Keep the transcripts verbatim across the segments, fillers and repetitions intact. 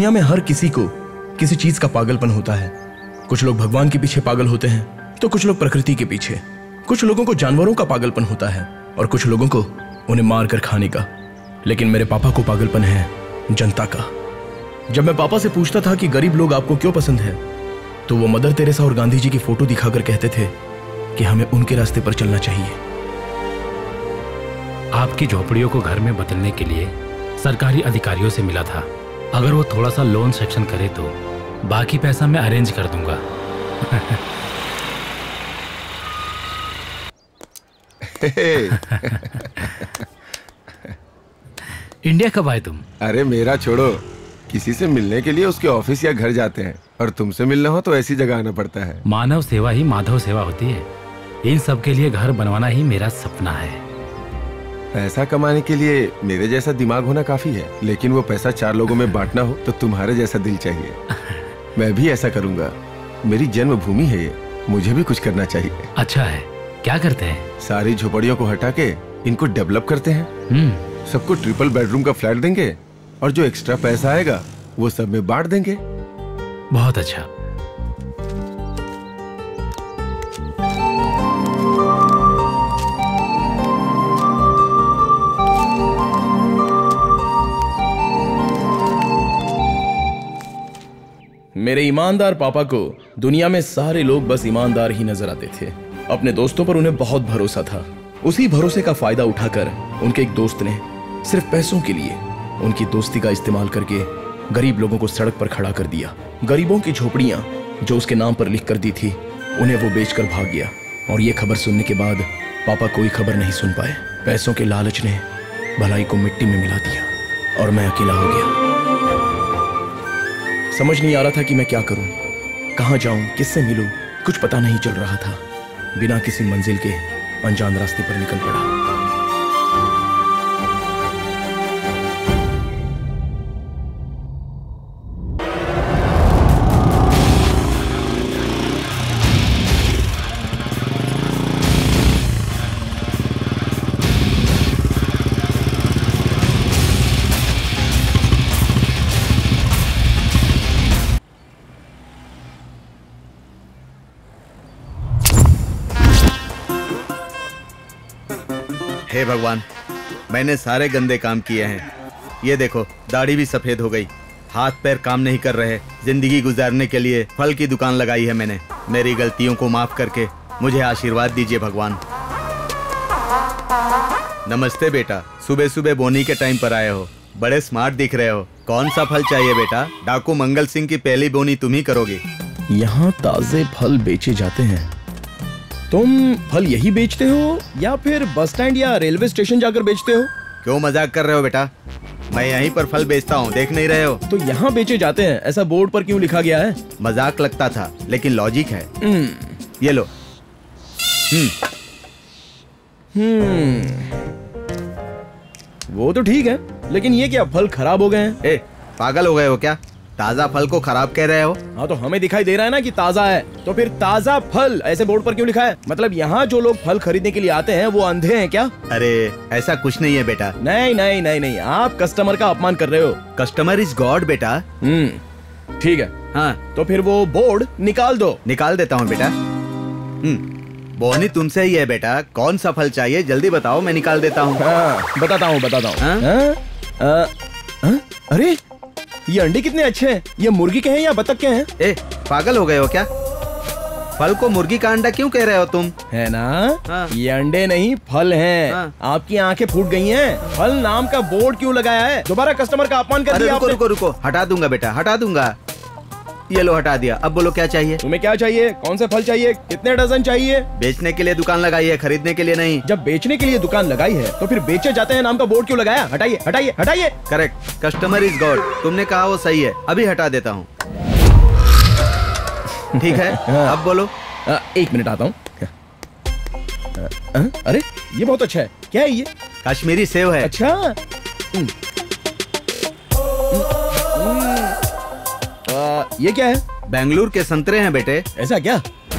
दुनिया में हर किसी को किसी चीज का पागलपन होता है। कुछ लोग भगवान के पीछे पागल होते हैं तो कुछ लोग प्रकृति के पीछे। कुछ लोगों को जानवरों का पागलपन होता है और कुछ लोगों को उन्हें मार कर खाने का। लेकिन मेरे पापा को पागलपन है जनता का। जब मैं पापा से पूछता था कि गरीब लोग आपको क्यों पसंद है, तो वो मदर तेरेसा और गांधी जी की फोटो दिखाकर कहते थे कि हमें उनके रास्ते पर चलना चाहिए। आपकी झोपड़ियों को घर में बदलने के लिए सरकारी अधिकारियों से मिला था। अगर वो थोड़ा सा लोन सेक्शन करे तो बाकी पैसा मैं अरेंज कर दूंगा। इंडिया कब आए तुम? अरे मेरा छोड़ो, किसी से मिलने के लिए उसके ऑफिस या घर जाते हैं, और तुमसे मिलना हो तो ऐसी जगह आना पड़ता है। मानव सेवा ही माधव सेवा होती है। इन सब के लिए घर बनवाना ही मेरा सपना है। पैसा कमाने के लिए मेरे जैसा दिमाग होना काफी है, लेकिन वो पैसा चार लोगों में बांटना हो तो तुम्हारे जैसा दिल चाहिए। मैं भी ऐसा करूंगा। मेरी जन्मभूमि है ये, मुझे भी कुछ करना चाहिए। अच्छा है, क्या करते हैं? सारी झोपड़ियों को हटा के इनको डेवलप करते हैं। सबको ट्रिपल बेडरूम का फ्लैट देंगे और जो एक्स्ट्रा पैसा आएगा वो सब में बांट देंगे। बहुत अच्छा। मेरे ईमानदार पापा को दुनिया में सारे लोग बस ईमानदार ही नजर आते थे। अपने दोस्तों पर उन्हें बहुत भरोसा था। उसी भरोसे का फायदा उठाकर उनके एक दोस्त ने सिर्फ पैसों के लिए उनकी दोस्ती का इस्तेमाल करके गरीब लोगों को सड़क पर खड़ा कर दिया। गरीबों की झोपड़ियां जो उसके नाम पर लिख कर दी थी, उन्हें वो बेचकर भाग गया। और ये खबर सुनने के बाद पापा कोई खबर नहीं सुन पाए। पैसों के लालच ने भलाई को मिट्टी में मिला दिया और मैं अकेला हो गया। समझ नहीं आ रहा था कि मैं क्या करूं, कहां जाऊं, किससे मिलूं। कुछ पता नहीं चल रहा था। बिना किसी मंजिल के अनजान रास्ते पर निकल पड़ा। हे भगवान, मैंने सारे गंदे काम किए हैं। ये देखो, दाढ़ी भी सफेद हो गई, हाथ पैर काम नहीं कर रहे। जिंदगी गुजारने के लिए फल की दुकान लगाई है मैंने। मेरी गलतियों को माफ करके मुझे आशीर्वाद दीजिए भगवान। नमस्ते बेटा, सुबह सुबह बोनी के टाइम पर आए हो। बड़े स्मार्ट दिख रहे हो। कौन सा फल चाहिए बेटा? डाकू मंगल सिंह की पहली बोनी तुम ही करोगे। यहाँ ताजे फल बेचे जाते हैं। तुम फल यही बेचते हो या फिर बस स्टैंड या रेलवे स्टेशन जाकर बेचते हो? क्यों मजाक कर रहे हो बेटा? मैं यहीं पर फल बेचता हूँ, देख नहीं रहे हो? तो यहाँ बेचे जाते हैं, ऐसा बोर्ड पर क्यों लिखा गया है? मजाक लगता था, लेकिन लॉजिक है। ये लो। हम्म हम्म वो तो ठीक है, लेकिन ये क्या फल खराब हो गए हैं? ए, पागल हो गए हो क्या? ताजा फल को खराब कह रहे हो? हाँ तो हमें दिखाई दे रहा है ना कि ताजा है, तो फिर ताजा फल ऐसे बोर्ड पर क्यों लिखा है? मतलब यहाँ जो लोग फल खरीदने के लिए आते हैं वो अंधे हैं क्या? अरे ऐसा कुछ नहीं है बेटा। नहीं नहीं नहीं नहीं, आप कस्टमर का अपमान कर रहे हो। कस्टमर इज गॉड बेटा। हम्म ठीक है। हाँ तो फिर वो बोर्ड निकाल दो। निकाल देता हूँ बेटा। हम्म बोनी तुमसे ही है बेटा। कौन सा फल चाहिए जल्दी बताओ, मैं निकाल देता हूँ। हाँ, बताता हूँ बताता हूँ। अरे ये अंडे कितने अच्छे हैं। ये मुर्गी के हैं या बतख के हैं? ए, पागल हो गए हो क्या? फल को मुर्गी का अंडा क्यों कह रहे हो तुम? है ना? हाँ। ये अंडे नहीं फल हैं। हाँ। आपकी आंखें फूट गई हैं। फल नाम का बोर्ड क्यों लगाया है? दोबारा कस्टमर का अपमान कर दिया रुको, आपने। रुको रुको हटा दूंगा बेटा, हटा दूंगा। ये लो हटा दिया। अब बोलो क्या चाहिए? तुम्हें क्या चाहिए? कौन से फल चाहिए? कितने डजन चाहिए? बेचने के लिए दुकान लगाई है, खरीदने के लिए नहीं। जब बेचने के लिए दुकान लगाई है तो फिर बेचे जाते हैं नाम का बोर्ड क्यों लगाया? हटाइए हटाइए हटाइए। Correct, customer is God. तुमने कहा वो सही है, अभी हटा देता हूँ। ठीक है, अब बोलो। आ, एक मिनट आता हूँ। अरे ये बहुत अच्छा है। क्या है ये? कश्मीरी सेव है। अच्छा। आ, ये क्या है? बेंगलुरु के संतरे हैं बेटे। ऐसा क्या?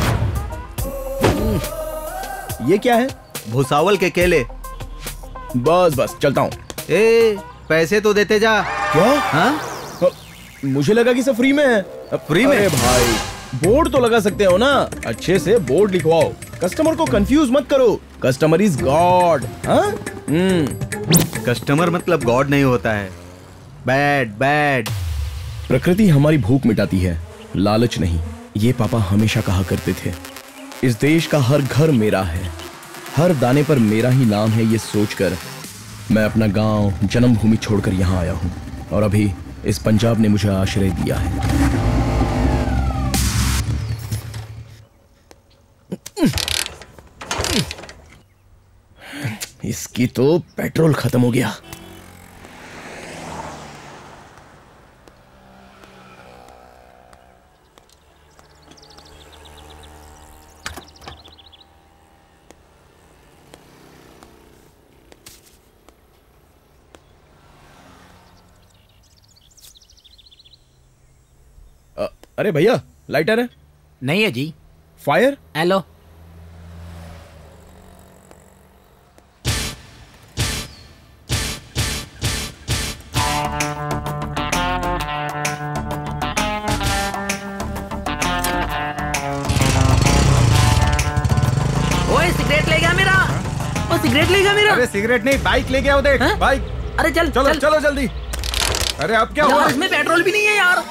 ये क्या है? भुसावल के केले। बस बस चलता हूँ। ए, पैसे तो देते जा। क्या? हाँ? मुझे लगा कि सब फ्री में है। फ्री में? अरे भाई, बोर्ड तो लगा सकते हो ना, अच्छे से बोर्ड लिखवाओ, कस्टमर को कंफ्यूज मत करो। Customer is God. Hmm customer मतलब गॉड नहीं होता है, बैड बैड। प्रकृति हमारी भूख मिटाती है, लालच नहीं। ये पापा हमेशा कहा करते थे। इस देश का हर घर मेरा है, हर दाने पर मेरा ही नाम है। ये सोचकर मैं अपना गांव, जन्मभूमि छोड़कर यहाँ आया हूँ और अभी इस पंजाब ने मुझे आश्रय दिया है। इसकी तो पेट्रोल खत्म हो गया। अ, अरे भैया, लाइटर है? नहीं है जी। फायर? हेलो। ओए सिगरेट ले गया मेरा। ओ सिगरेट ले गया मेरा। अरे सिगरेट नहीं, बाइक ले गया वो, देख हाँ? बाइक। अरे चल चलो चल। चलो जल्दी। अरे अब क्या हुआ? यार, इसमें पेट्रोल भी नहीं है यार।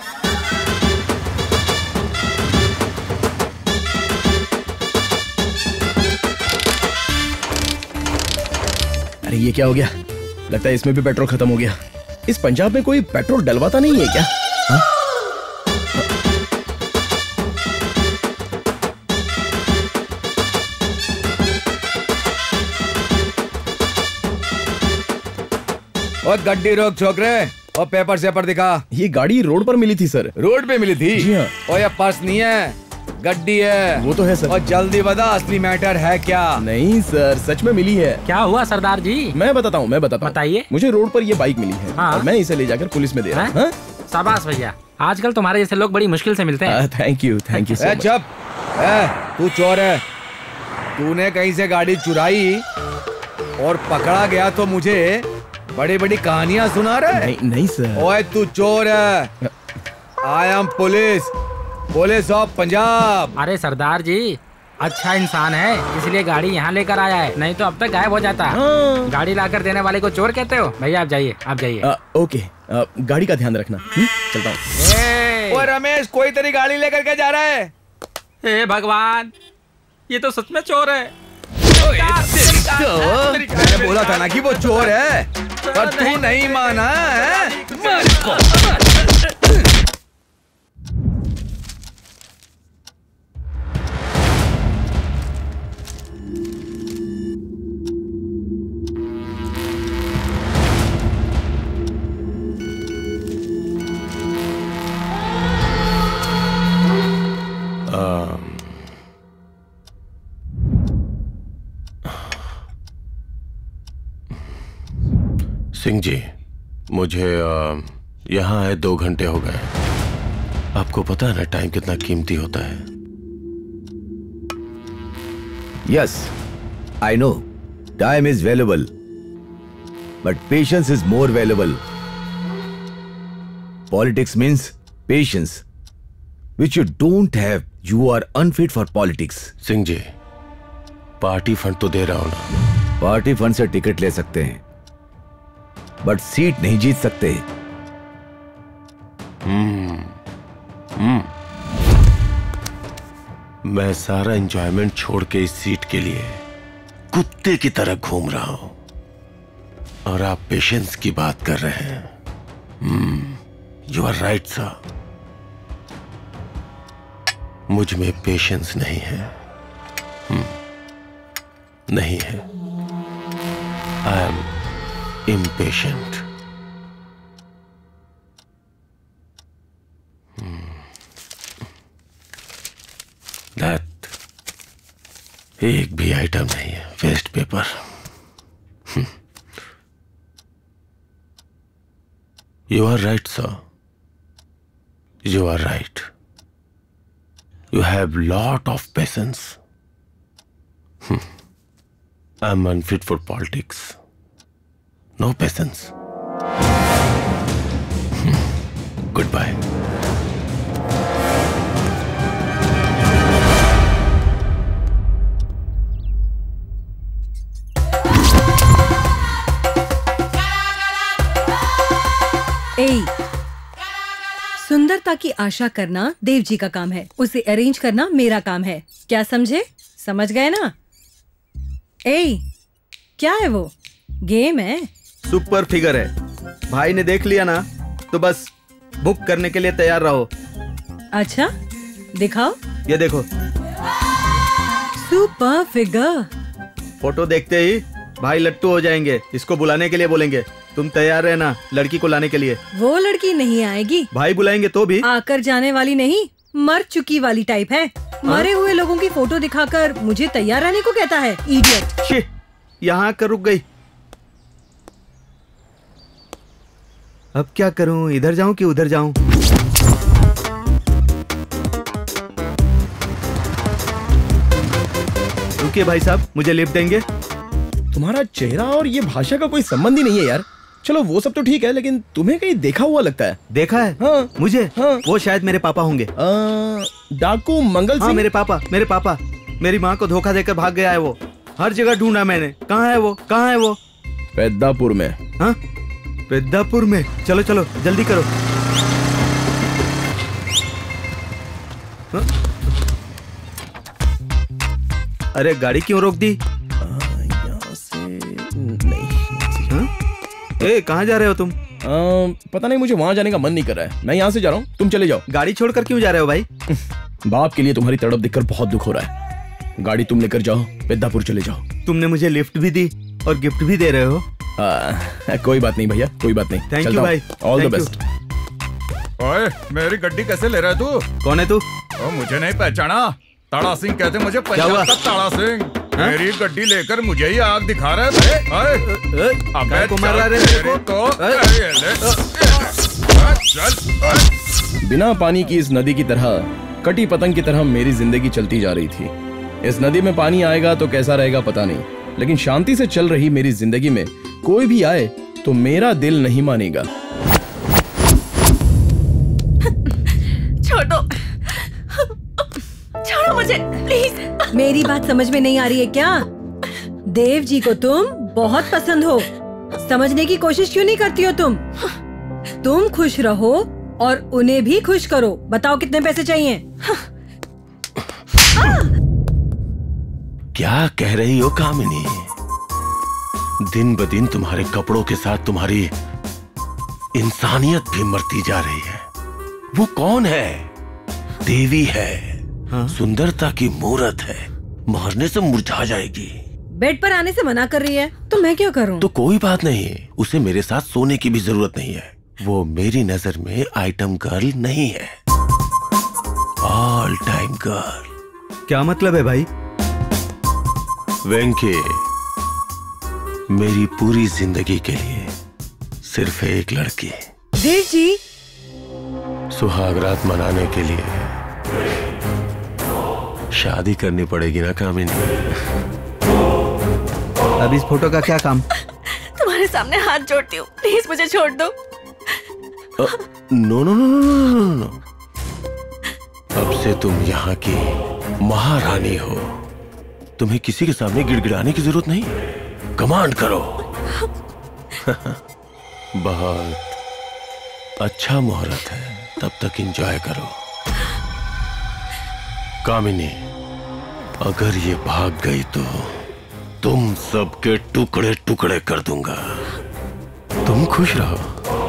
अरे ये क्या हो गया? लगता है इसमें भी पेट्रोल खत्म हो गया। इस पंजाब में कोई पेट्रोल डलवाता नहीं है क्या? हा? और गड्डी रोक छोकरे और पेपर सेपर दिखा। ये गाड़ी रोड पर मिली थी सर। रोड पे मिली थी? जी हाँ। और ये पर्स नहीं है, गड्डी है। वो तो है सर। और जल्दी बता असली मैटर है क्या? नहीं सर, सच में मिली है। क्या हुआ सरदार जी? मैं बताता हूँ, मैं बताता हूँ। बताइए। मुझे रोड पर ये बाइक मिली है हाँ। और मैं इसे ले जाकर पुलिस में दे रहा हूँ। शाबाश भैया, आजकल तुम्हारे जैसे लोग बड़ी मुश्किल से मिलते हैं। Thank you, thank you so a much. चुप, ए तू चोर है। तूने कहीं से गाड़ी चुराई और पकड़ा गया तो मुझे बड़ी बड़ी कहानियां सुना रहे? नहीं नहीं सर। ओए तू चोर है। I am police, police of Punjab. अरे सरदार जी, अच्छा इंसान है इसलिए गाड़ी यहाँ लेकर आया है, नहीं तो अब तक गायब हो जाता। हाँ। गाड़ी लाकर देने वाले को चोर कहते हो? भैया आप जाइए, आप जाइए। आ, ओके, आ, गाड़ी का ध्यान रखना। हुँ? चलता हूँ। ए, ओए रमेश, कोई तेरी गाड़ी लेकर के जा रहा है? हे भगवान, ये तो सच में चोर है। मैंने बोला था ना कि वो चोर है, पर तू नहीं माना है। मार इसको। सिंह जी, मुझे आ, यहाँ आए दो घंटे हो गए। आपको पता है ना टाइम कितना कीमती होता है। Yes, I know. Time is valuable, but patience is more valuable. Politics means patience, which you don't have. You are unfit for politics. Singh ji, party fund तो दे रहा हूं ना। पार्टी फंड से टिकट ले सकते हैं, बट सीट नहीं जीत सकते। मैं सारा एंजॉयमेंट छोड़ के इस सीट के लिए कुत्ते की तरह घूम रहा हूं और आप पेशेंस की बात कर रहे हैं। यू आर राइट सर, मुझ में पेशेंस नहीं है। hmm. नहीं है। I am impatient. Hmm. That एक भी आइटम नहीं है, waste paper. You are right, sir. You are right. You have lot of patience. I'm unfit for politics. No patience. Good bye. ए, सुंदरता की आशा करना देव जी का काम है, उसे अरेंज करना मेरा काम है। क्या समझे? समझ गए ना? ए, क्या है वो? गेम है। सुपर फिगर है। भाई ने देख लिया ना तो बस बुक करने के लिए तैयार रहो। अच्छा, दिखाओ। ये देखो। Super figure. फोटो देखते ही भाई लट्टू हो जाएंगे। इसको बुलाने के लिए बोलेंगे। तुम तैयार रहना लड़की को लाने के लिए। वो लड़की नहीं आएगी। भाई बुलाएंगे तो भी। आकर जाने वाली नहीं, मर चुकी वाली टाइप है। मरे हुए लोगों की फोटो दिखाकर मुझे तैयार रहने को कहता है, इडियट। यहाँ आकर रुक गई। अब क्या करूं, इधर जाऊं कि उधर जाऊं? रुकिए भाई साहब, मुझे लिफ्ट देंगे? तुम्हारा चेहरा और ये भाषा का कोई संबंध ही नहीं है यार। चलो वो सब तो ठीक है, लेकिन तुम्हें कहीं देखा हुआ लगता है। देखा है? हाँ। मुझे? हाँ। वो शायद मेरे पापा होंगे। डाकू मंगल सिंह। हाँ, मेरे पापा मेरे पापा मेरी माँ को धोखा देकर भाग गया है वो। हर जगह ढूंढा मैंने। कहाँ है वो? कहाँ है वो? पेद्दापुर में। हाँ, पेद्दापुर में। चलो चलो जल्दी करो। हाँ? अरे गाड़ी क्यों रोक दी? यहाँ से नहीं। हाँ? ए, कहाँ जा रहे हो तुम? आ, पता नहीं, मुझे वहां जाने का मन नहीं कर रहा है। मैं यहाँ से जा रहा हूँ, तुम चले जाओ। गाड़ी छोड़कर क्यों जा रहे हो भाई? बाप के लिए तुम्हारी तड़प देखकर बहुत दुख हो रहा है। गाड़ी तुम लेकर जाओ, पेद्दापुर चले जाओ। तुमने मुझे लिफ्ट भी दी और गिफ्ट भी दे रहे हो। आ, कोई बात नहीं भैया, कोई बात नहीं। थैंक यू भाई, ऑल द बेस्ट। ओए, मेरी गड्डी कैसे ले रहा है तू? कौन है तू? ओ, मुझे नहीं पहचाना? ताड़ा सिंह कहते मुझे। पंजाब का ताड़ा सिंह। हाँ? मेरी गड्डी लेकर मुझे ही आग दिखा रहा है। अबे को मार रहा है मेरे को? चल। बिना पानी की इस नदी की तरह, कटी पतंग की तरह मेरी जिंदगी चलती जा रही थी। इस नदी में पानी आएगा तो कैसा रहेगा पता नहीं, लेकिन शांति से चल रही मेरी जिंदगी में कोई भी आए तो मेरा दिल नहीं मानेगा। छोड़ो, छोड़ो मुझे प्लीज। मेरी बात समझ में नहीं आ रही है क्या? देव जी को तुम बहुत पसंद हो, समझने की कोशिश क्यों नहीं करती हो तुम? तुम खुश रहो और उन्हें भी खुश करो। बताओ कितने पैसे चाहिए? क्या कह रही हो कामिनी? दिन ब दिन तुम्हारे कपड़ों के साथ तुम्हारी इंसानियत भी मरती जा रही है। वो कौन है? देवी है। हाँ? सुंदरता की मूरत है, मरने से मुरझा जाएगी। बेड पर आने से मना कर रही है तो मैं क्या करूं? तो कोई बात नहीं, उसे मेरे साथ सोने की भी जरूरत नहीं है। वो मेरी नजर में आइटम गर्ल नहीं है, ऑल टाइम गर्ल। क्या मतलब है भाई? वेंकी, मेरी पूरी जिंदगी के लिए सिर्फ एक लड़की। देव जी, सुहागरात मनाने के लिए शादी करनी पड़ेगी ना कामिनी? अब इस फोटो का क्या काम? तुम्हारे सामने हाथ जोड़ती हूँ, प्लीज मुझे छोड़ दो। No no no no no no. अब से तुम यहाँ की महारानी हो। तुम्हें किसी के सामने गिड़गिड़ाने की जरूरत नहीं, कमांड करो। बहुत अच्छा मुहूर्त है, तब तक एंजॉय करो। कामिनी, अगर ये भाग गई तो तुम सबके टुकड़े टुकड़े कर दूंगा। तुम खुश रहो।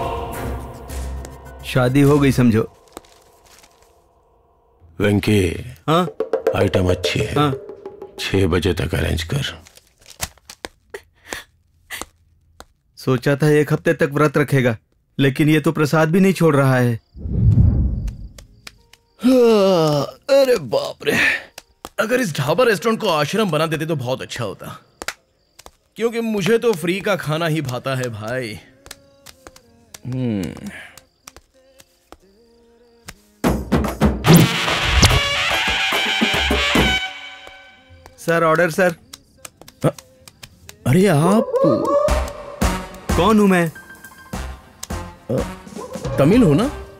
शादी हो गई समझो। वेंकी, हाँ? आइटम अच्छी है। हाँ? छह बजे तक अरेंज कर। सोचा था एक हफ्ते तक व्रत रखेगा, लेकिन ये तो प्रसाद भी नहीं छोड़ रहा है। अरे बाप रे, अगर इस ढाबा रेस्टोरेंट को आश्रम बना देते तो बहुत अच्छा होता, क्योंकि मुझे तो फ्री का खाना ही भाता है भाई। Hmm sir, order sir. अरे आप कौन हूं मैं? तमिल हो ना?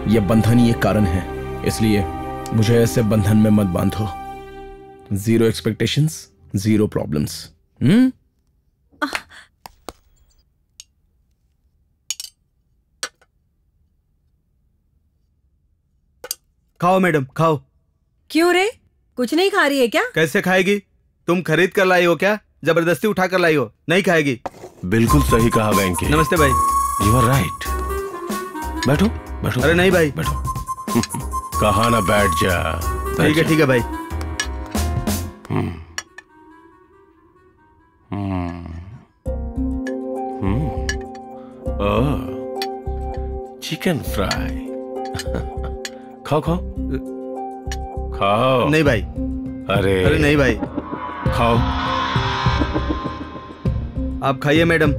ये बंधन ही एक कारण है, इसलिए मुझे ऐसे बंधन में मत बांधो। Zero expectations, zero problems. हम्म खाओ मैडम, खाओ। क्यों रे, कुछ नहीं खा रही है क्या? कैसे खाएगी? तुम खरीद कर लाई हो क्या? जबरदस्ती उठा कर लाई हो? नहीं खाएगी। बिल्कुल सही कहा वेंकी। नमस्ते भाई। You are right. बैठो बैठो। अरे नहीं भाई, बैठो। कहा ना बैठ जा। ठीक है ठीक है भाई। हम्म हम्म हम्म ओह, चिकन फ्राई। खाओ खाओ खाओ। नहीं भाई। अरे अरे नहीं भाई। खाओ। आप खाइए मैडम।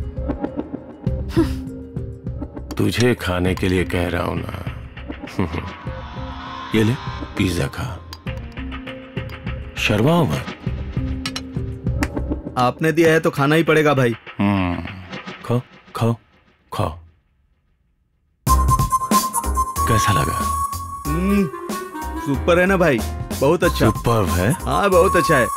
तुझे खाने के लिए कह रहा हूं ना। ये ले पिज्जा खा, शर्माओ मत। आपने दिया है तो खाना ही पड़ेगा भाई। हम्म खाओ खाओ खाओ। कैसा लगा? हम्म सुपर है ना भाई, बहुत अच्छा। सुपर है? हाँ बहुत अच्छा है।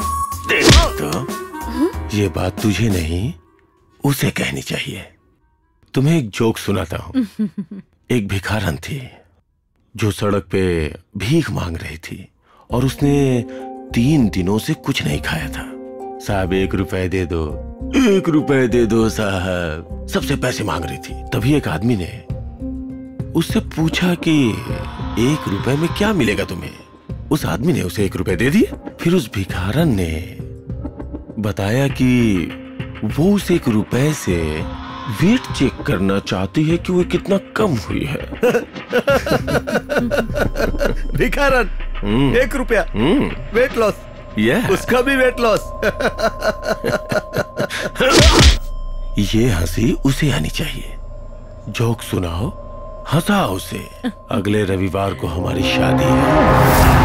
तो ये बात तुझे नहीं उसे कहनी चाहिए। तुम्हें एक जोक सुनाता हूँ। एक भिखारन थी जो सड़क पे भीख मांग रही थी और उसने तीन दिनों से कुछ नहीं खाया था। साहब एक रुपए दे दो, एक रुपए दे दो साहब, सबसे पैसे मांग रही थी। तभी एक आदमी ने उससे पूछा कि एक रुपए में क्या मिलेगा तुम्हें। उस आदमी ने उसे एक रुपए दे दिए। फिर उस भिखारन ने बताया कि वो उस एक रुपए से वेट चेक करना चाहती है कि वो कितना कम हुई है। भिखारन, एक रुपया, वेट लॉस। yeah. उसका भी वेट लॉस। ये हंसी उसे आनी चाहिए। जोक सुनाओ, हंसाओ उसे। अगले रविवार को हमारी शादी है।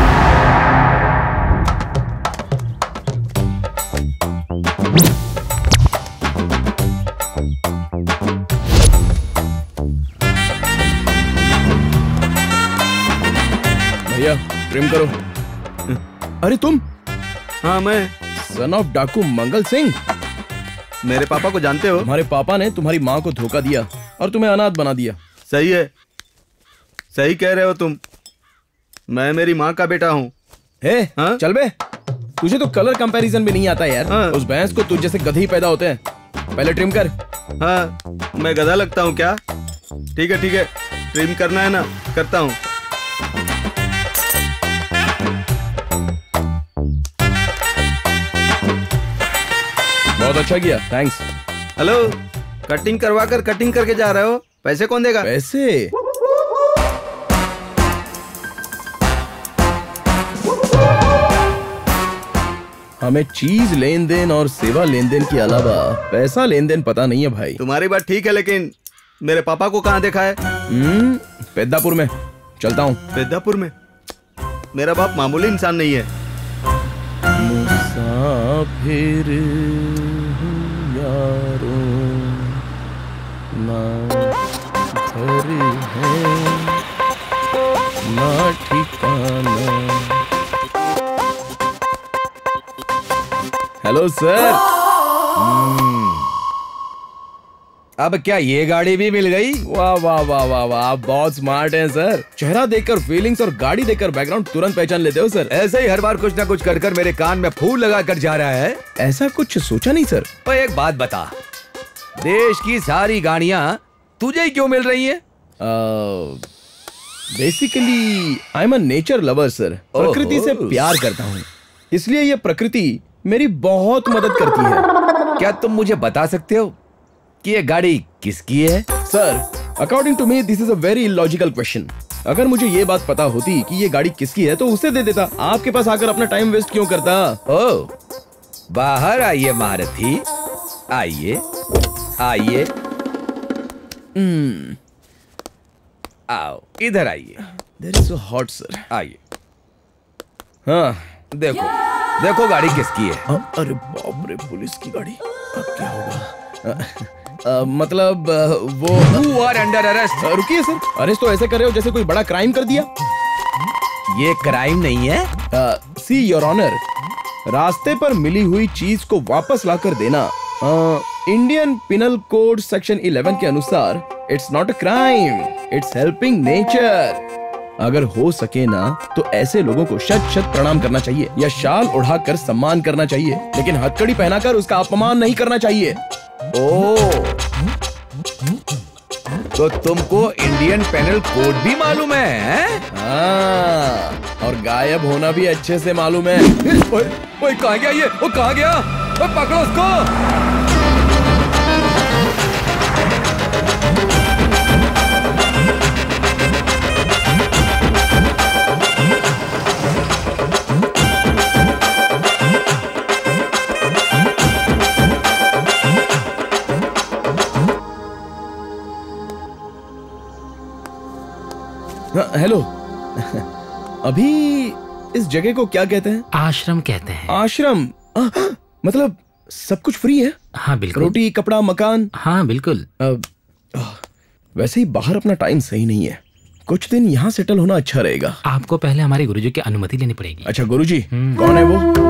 भैया ट्रिम करो। अरे तुम? हाँ मैं। सन ऑफ डाकू मंगल सिंह। मेरे पापा को जानते हो? तुम्हारे पापा ने तुम्हारी माँ को धोखा दिया और तुम्हें अनाथ बना दिया। सही है, सही कह रहे हो तुम। मैं मेरी माँ का बेटा हूँ। हे, हाँ? चल बे, तुझे तो कलर कंपैरिजन भी नहीं आता यार। हाँ? उस भैंस को तुझ जैसे गधे ही पैदा होते हैं। पहले ट्रिम कर। हाँ, मैं गधा लगता हूँ क्या? ठीक है ठीक है, ट्रिम करना है ना, करता हूँ। बहुत अच्छा किया, थैंक्स। हेलो, कटिंग करवा कर कटिंग करके जा रहे हो, पैसे कौन देगा? पैसे? हमें चीज लेन देन और सेवा लेन देन के अलावा पैसा लेन देन पता नहीं है भाई। तुम्हारी बात ठीक है, लेकिन मेरे पापा को कहाँ देखा है? हम्म, पेद्दापुर में। चलता हूँ। पेद्दापुर में? मेरा बाप मामूली इंसान नहीं है। मुसाफिर यारों ना घर है ना ठिकाना। Hello sir. अब क्या ये गाड़ी भी मिल गई? वाह वाह वाह वाह वाह, आप बहुत स्मार्ट हैं सर। चेहरा देखकर फीलिंग्स और गाड़ी देखकर बैकग्राउंड तुरंत पहचान लेते हो सर। ऐसे ही हर बार कुछ ना कुछ कर कर मेरे कान में फूल लगा कर जा रहा है। ऐसा कुछ सोचा नहीं सर। तो एक बात बता, देश की सारी गाड़ियां तुझे क्यों मिल रही है? Basically I am a nature lover sir. प्रकृति से प्यार करता हूँ, इसलिए ये प्रकृति मेरी बहुत मदद करती है। क्या तुम मुझे बता सकते हो कि ये गाड़ी किसकी है? Sir, according to me this is a very illogical question. अगर मुझे ये बात पता होती कि ये गाड़ी किसकी है तो उसे दे देता। आपके पास आकर अपना टाइम वेस्ट क्यों करता? ओ, बाहर आइए महारथी, आइए आइए। हम्म, आओ इधर आइए। There is so hot sir. आइए। हाँ देखो देखो गाड़ी किसकी है। हाँ, अरे बाप रे, पुलिस की गाड़ी। अब क्या होगा? आ, मतलब आ, वो You are under arrest. आ, रुकिए सर, अरेस्ट तो ऐसे कर रहे हो जैसे कोई बड़ा क्राइम कर दिया। ये क्राइम नहीं है। सी योर ऑनर, रास्ते पर मिली हुई चीज को वापस लाकर देना Indian penal code section eleven के अनुसार it's not a crime, it's helping nature. अगर हो सके ना तो ऐसे लोगों को शत शत प्रणाम करना चाहिए या शाल उड़ाकर सम्मान करना चाहिए, लेकिन हथकड़ी पहनाकर उसका अपमान नहीं करना चाहिए। ओ, तो तुमको इंडियन पेनल कोड भी मालूम है, हैं? हाँ, और गायब होना भी अच्छे से मालूम है। ओए, ओए, कहाँ गया ये? वो कहाँ गया? ओए, पकड़ो उसको। हेलो, अभी इस जगह को क्या कहते हैं? आश्रम कहते हैं। आश्रम? आ, मतलब सब कुछ फ्री है? हाँ बिल्कुल। रोटी, कपड़ा, मकान? हाँ बिल्कुल। आ, आ, वैसे ही बाहर अपना टाइम सही नहीं है, कुछ दिन यहाँ सेटल होना अच्छा रहेगा। आपको पहले हमारे गुरुजी की अनुमति लेनी पड़ेगी। अच्छा गुरुजी, कौन है वो?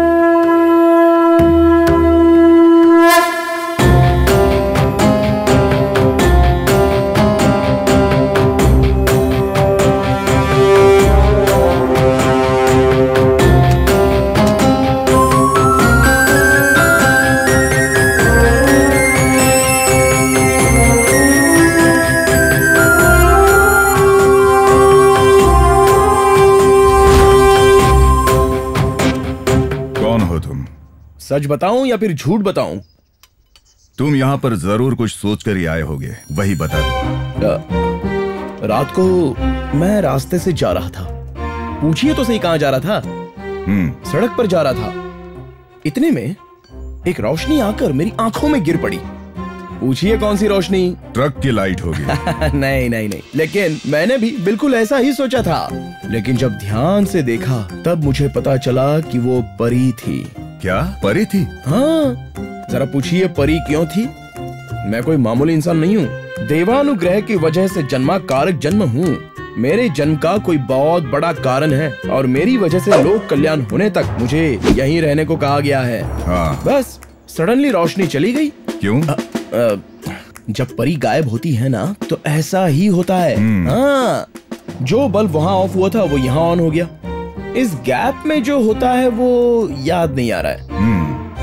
सच बताऊं या फिर झूठ बताऊं? तुम यहाँ पर जरूर कुछ सोच कर ही आए होगे, वही बता दो। रात को मैं रास्ते से जा रहा था, पूछिए तो सही कहां जा रहा था? हम्म सड़क पर जा रहा था। इतने में एक रोशनी आकर मेरी आंखों में गिर पड़ी। पूछिए कौन सी रोशनी? ट्रक की लाइट होगी। नहीं नहीं नहीं, लेकिन मैंने भी बिल्कुल ऐसा ही सोचा था, लेकिन जब ध्यान से देखा तब मुझे पता चला कि वो परी थी। क्या परी थी? हाँ, जरा पूछिए परी क्यों थी? मैं कोई मामूली इंसान नहीं हूँ, देवानुग्रह की वजह से जन्मा कारक जन्म हूँ। मेरे जन्म का कोई बहुत बड़ा कारण है और मेरी वजह से लोक कल्याण होने तक मुझे यहीं रहने को कहा गया है। हाँ। बस सडनली रोशनी चली गई। क्यों? आ, आ, जब परी गायब होती है ना तो ऐसा ही होता है। हाँ, जो बल्ब वहाँ ऑफ हुआ था वो यहाँ ऑन हो गया। इस गैप में जो होता है वो याद नहीं आ रहा है।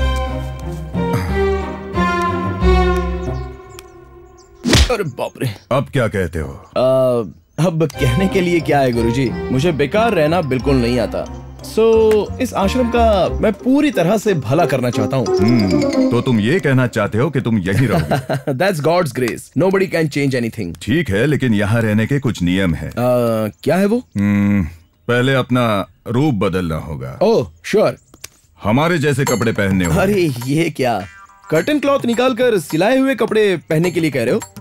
अरे बाप रे। अब क्या कहते हो? आ, अब कहने के लिए क्या है गुरुजी, मुझे बेकार रहना बिल्कुल नहीं आता। सो so, इस आश्रम का मैं पूरी तरह से भला करना चाहता हूँ। hmm, तो तुम ये कहना चाहते हो कि तुम यहीं रहोगे? That's God's grace. Nobody can change anything. ठीक है, लेकिन यहाँ रहने के कुछ नियम है। uh, क्या है वो? hmm, पहले अपना रूप बदलना होगा। Oh sure. हमारे जैसे कपड़े पहनने होंगे। अरे ये क्या, कर्टन क्लॉथ निकाल कर सिलाए हुए कपड़े पहनने के लिए कह रहे हो?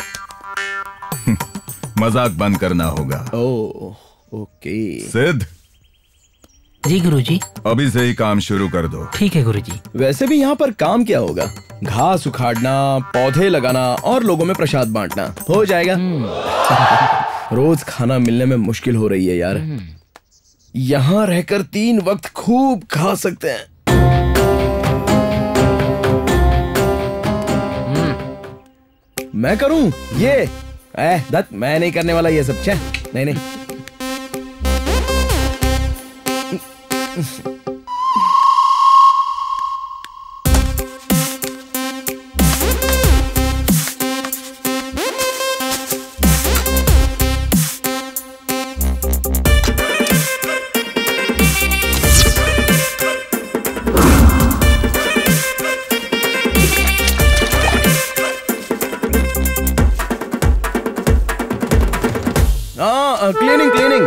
मजाक बंद करना होगा। Oh okay. सिद्ध। जी गुरुजी। अभी से ही काम शुरू कर दो। ठीक है गुरुजी। वैसे भी यहाँ पर काम क्या होगा, घास उखाड़ना, पौधे लगाना और लोगों में प्रसाद बांटना हो जाएगा। रोज खाना मिलने में मुश्किल हो रही है यार। यहाँ रहकर तीन वक्त खूब खा सकते हैं। मैं करूं ये? ए, दत्त, मैं नहीं करने वाला ये सब। छे, नहीं नहीं। हाँ, क्लीनिंग क्लीनिंग।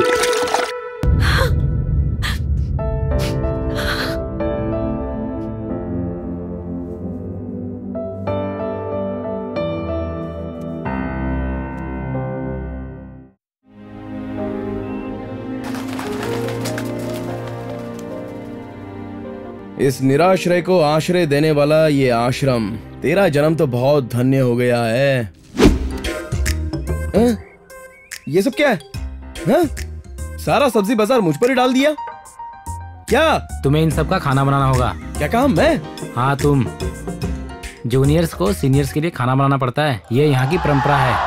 इस निराश्रय को आश्रय देने वाला ये आश्रम तेरा जन्म तो बहुत धन्य हो गया है। हाँ? ये सब क्या है? हाँ? सारा सब्जी बाजार मुझ पर ही डाल दिया क्या? तुम्हें इन सब का खाना बनाना होगा। क्या काम? मैं? हाँ तुम। जूनियर्स को सीनियर्स के लिए खाना बनाना पड़ता है, ये यहाँ की परंपरा है।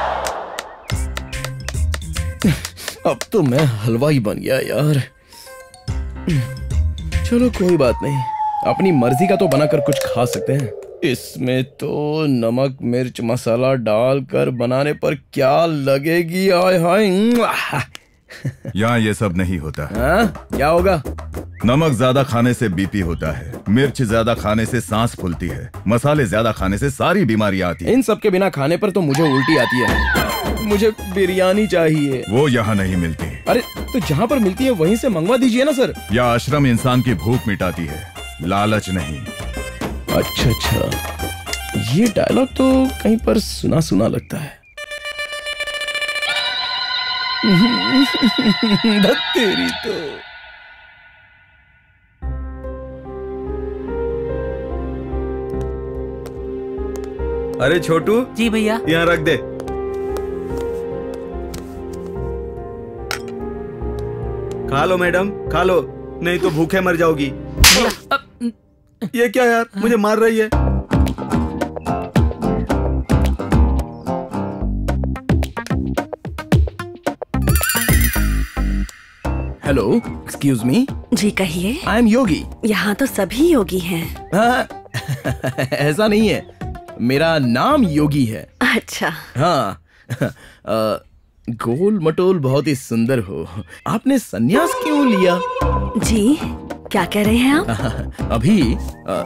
अब तो मैं हलवाई बन गया यार। चलो कोई बात नहीं, अपनी मर्जी का तो बनाकर कुछ खा सकते हैं। इसमें तो नमक मिर्च मसाला डालकर बनाने पर क्या लगेगी? आय हाय। यहाँ ये सब नहीं होता। हाँ? क्या होगा? नमक ज्यादा खाने से बीपी होता है, मिर्च ज्यादा खाने से सांस फूलती है, मसाले ज्यादा खाने से सारी बीमारियां आती हैं। इन सब के बिना खाने पर तो मुझे उल्टी आती है। मुझे बिरयानी चाहिए। वो यहाँ नहीं मिलती। अरे तो जहाँ पर मिलती है वहीं से मंगवा दीजिए ना सर। यह आश्रम इंसान की भूख मिटाती है, लालच नहीं। अच्छा अच्छा, ये डायलॉग तो कहीं पर सुना सुना लगता है। तेरी तो। अरे छोटू। जी भैया। यहाँ रख दे। खा लो मैडम, खा लो, नहीं तो भूखे मर जाओगी। ये क्या यार, मुझे मार रही है। Hello, excuse me. जी कहिए। I am Yogi. यहाँ तो सभी योगी हैं। हाँ, ऐसा नहीं है, मेरा नाम योगी है। अच्छा। हाँ। आ, गोल मटोल बहुत ही सुंदर हो। आपने सन्यास क्यों लिया? जी क्या कह रहे हैं आप? अभी आ,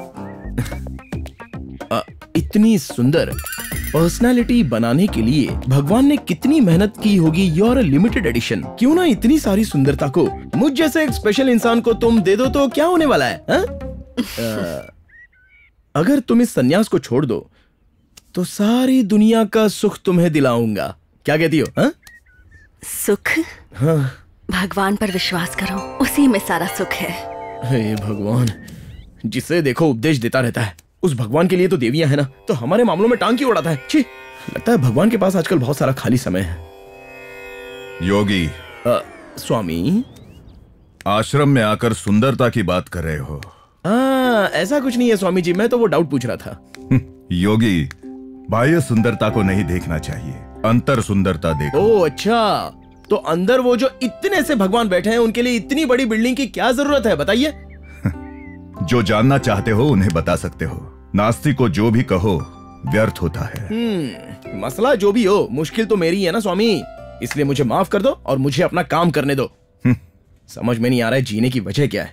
आ, इतनी सुंदर पर्सनालिटी बनाने के लिए भगवान ने कितनी मेहनत की होगी। Your limited edition. क्यों ना इतनी सारी सुंदरता को मुझ जैसे एक स्पेशल इंसान को तुम दे दो तो क्या होने वाला है? हा? आ, अगर तुम इस सन्यास को छोड़ दो तो सारी दुनिया का सुख तुम्हें दिलाऊंगा। क्या कहती हो? हा? सुख? हाँ। भगवान पर विश्वास करो, उसी में सारा सुख है। हे भगवान, जिसे देखो उपदेश देता रहता है। उस भगवान के लिए तो देवियां है ना, तो हमारे मामलों में टांग क्यों उड़ाता है? छी, लगता है भगवान के पास आजकल बहुत सारा खाली समय है। योगी। आ, स्वामी। आश्रम में आकर सुंदरता की बात कर रहे हो? आ, ऐसा कुछ नहीं है स्वामी जी, मैं तो वो डाउट पूछ रहा था। योगी, बाह्य सुंदरता को नहीं देखना चाहिए, अंतर सुंदरता देखो। ओह अच्छा, तो अंदर वो जो इतने से भगवान बैठे हैं, उनके लिए इतनी बड़ी बिल्डिंग की क्या जरूरत है? बताइए। जो जानना चाहते हो उन्हें बता सकते हो, नास्तिक को जो भी कहो व्यर्थ होता है। हम्म, मसला जो भी हो, मुश्किल तो मेरी है ना स्वामी, इसलिए मुझे माफ कर दो और मुझे अपना काम करने दो। समझ में नहीं आ रहा है जीने की वजह क्या है।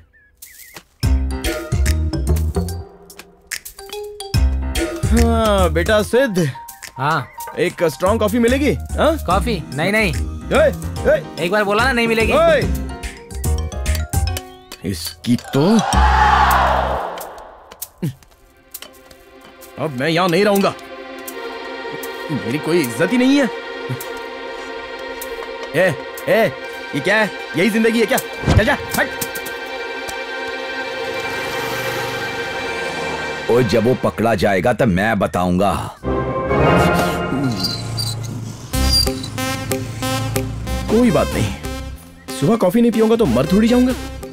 हाँ बेटा सिद्ध। हाँ। एक स्ट्रॉन्ग कॉफी मिलेगी? हाँ? कॉफी? नहीं नहीं। ए, ए, एक बार बोला ना नहीं मिलेगी। ए, इसकी तो अब मैं यहां नहीं रहूंगा, मेरी कोई इज्जत ही नहीं है। ए, ए, ये क्या है? यही जिंदगी है क्या? चल जा, हट। और जब वो पकड़ा जाएगा तब मैं बताऊंगा। कोई बात नहीं, सुबह कॉफी नहीं पीऊंगा तो मर थोड़ी जाऊंगा।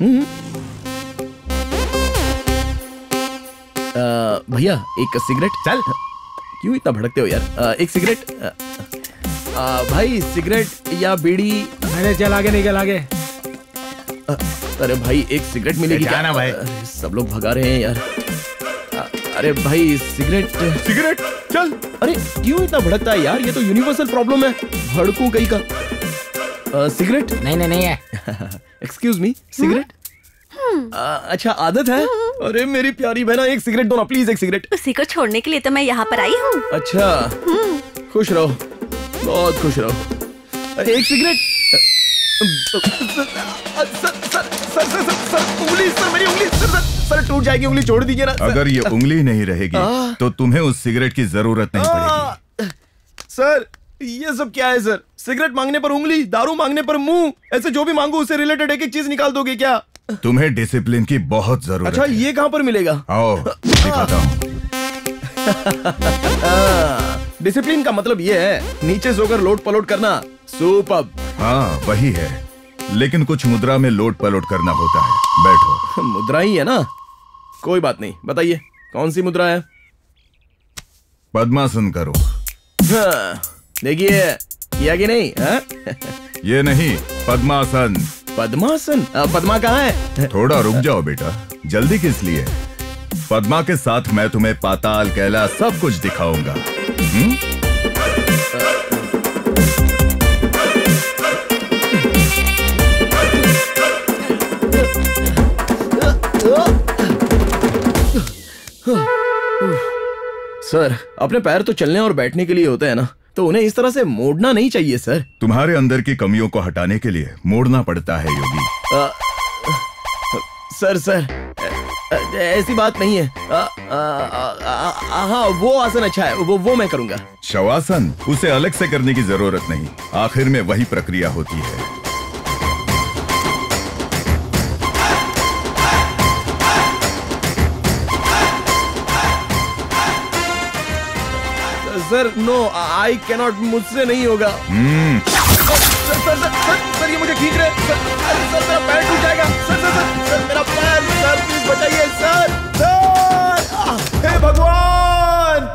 भैया एक सिगरेट। चल, क्यों इतना भड़कते हो यार? आ, एक सिगरेट। आ, आ, भाई सिगरेट या बीड़ी? अरे चल आगे निकल आगे। आ, अरे भाई एक सिगरेट मिलेगी क्या? ना भाई, सब लोग भगा रहे हैं यार। आ, अरे भाई सिगरेट। सिगरेट चल। अरे क्यों इतना भड़कता है यार? ये तो यूनिवर्सल प्रॉब्लम है, भड़कू कहीं का। आ, सिगरेट? नहीं नहीं नहीं है। Excuse me, cigarette? अच्छा आदत है? अरे मेरी प्यारी बहना, एक सिगरेट दो ना प्लीज, एक सिगरेट। उसी को छोड़ने के लिए तो मैं यहाँ पर आई हूँ। अच्छा, खुश रहो, बहुत खुश रहो। एक cigarette. Sir sir sir sir sir उंगली, सर मेरी उंगली, सर सर टूट जाएगी, उंगली छोड़ दीजिए ना। अगर ये उंगली नहीं रहेगी तो तुम्हें उस सिगरेट की जरूरत नहीं पड़ेगी। सर ये सब क्या है सर? सिगरेट मांगने पर उंगली, दारू मांगने पर मुंह, ऐसे जो भी मांगो उससे रिलेटेड एक एक चीज निकाल दोगे क्या? तुम्हें डिसिप्लिन की बहुत जरूरत अच्छा, है। ये कहाँ पर मिलेगा? आओ दिखाता हूँ। डिसिप्लिन का मतलब ये है नीचे सोकर लोट पलोट करना। सुपर्ब। हाँ वही है, लेकिन कुछ मुद्रा में लोट पलोट करना होता है। बैठो। मुद्रा ही है ना, कोई बात नहीं, बताइए कौन सी मुद्रा है? पद्मासन करो। हाँ, देखिए किया कि नहीं? हाँ? ये नहीं, पद्मासन। पद्मासन? पद्मा कहाँ है? थोड़ा रुक जाओ बेटा, जल्दी किस लिए? पद्मा के साथ मैं तुम्हें पाताल कैलाश सब कुछ दिखाऊंगा। हुँ? सर, अपने पैर तो चलने और बैठने के लिए होते हैं ना, तो उन्हें इस तरह से मोड़ना नहीं चाहिए सर। तुम्हारे अंदर की कमियों को हटाने के लिए मोड़ना पड़ता है योगी। आ, सर सर ऐसी बात नहीं है। आ, आ, आ, आ, हाँ वो आसन अच्छा है, वो वो मैं करूंगा। शवासन उसे अलग से करने की जरूरत नहीं, आखिर में वही प्रक्रिया होती है। सर नो, आई कैनॉट, मुझसे नहीं होगा। Sir sir sir sir sir ये मुझे खींच रहे हैं। सर सर मेरा पैर टूट जाएगा। सर सर सर सर मेरा पैर, सर प्लीज बचाइए सर। सर हे भगवान।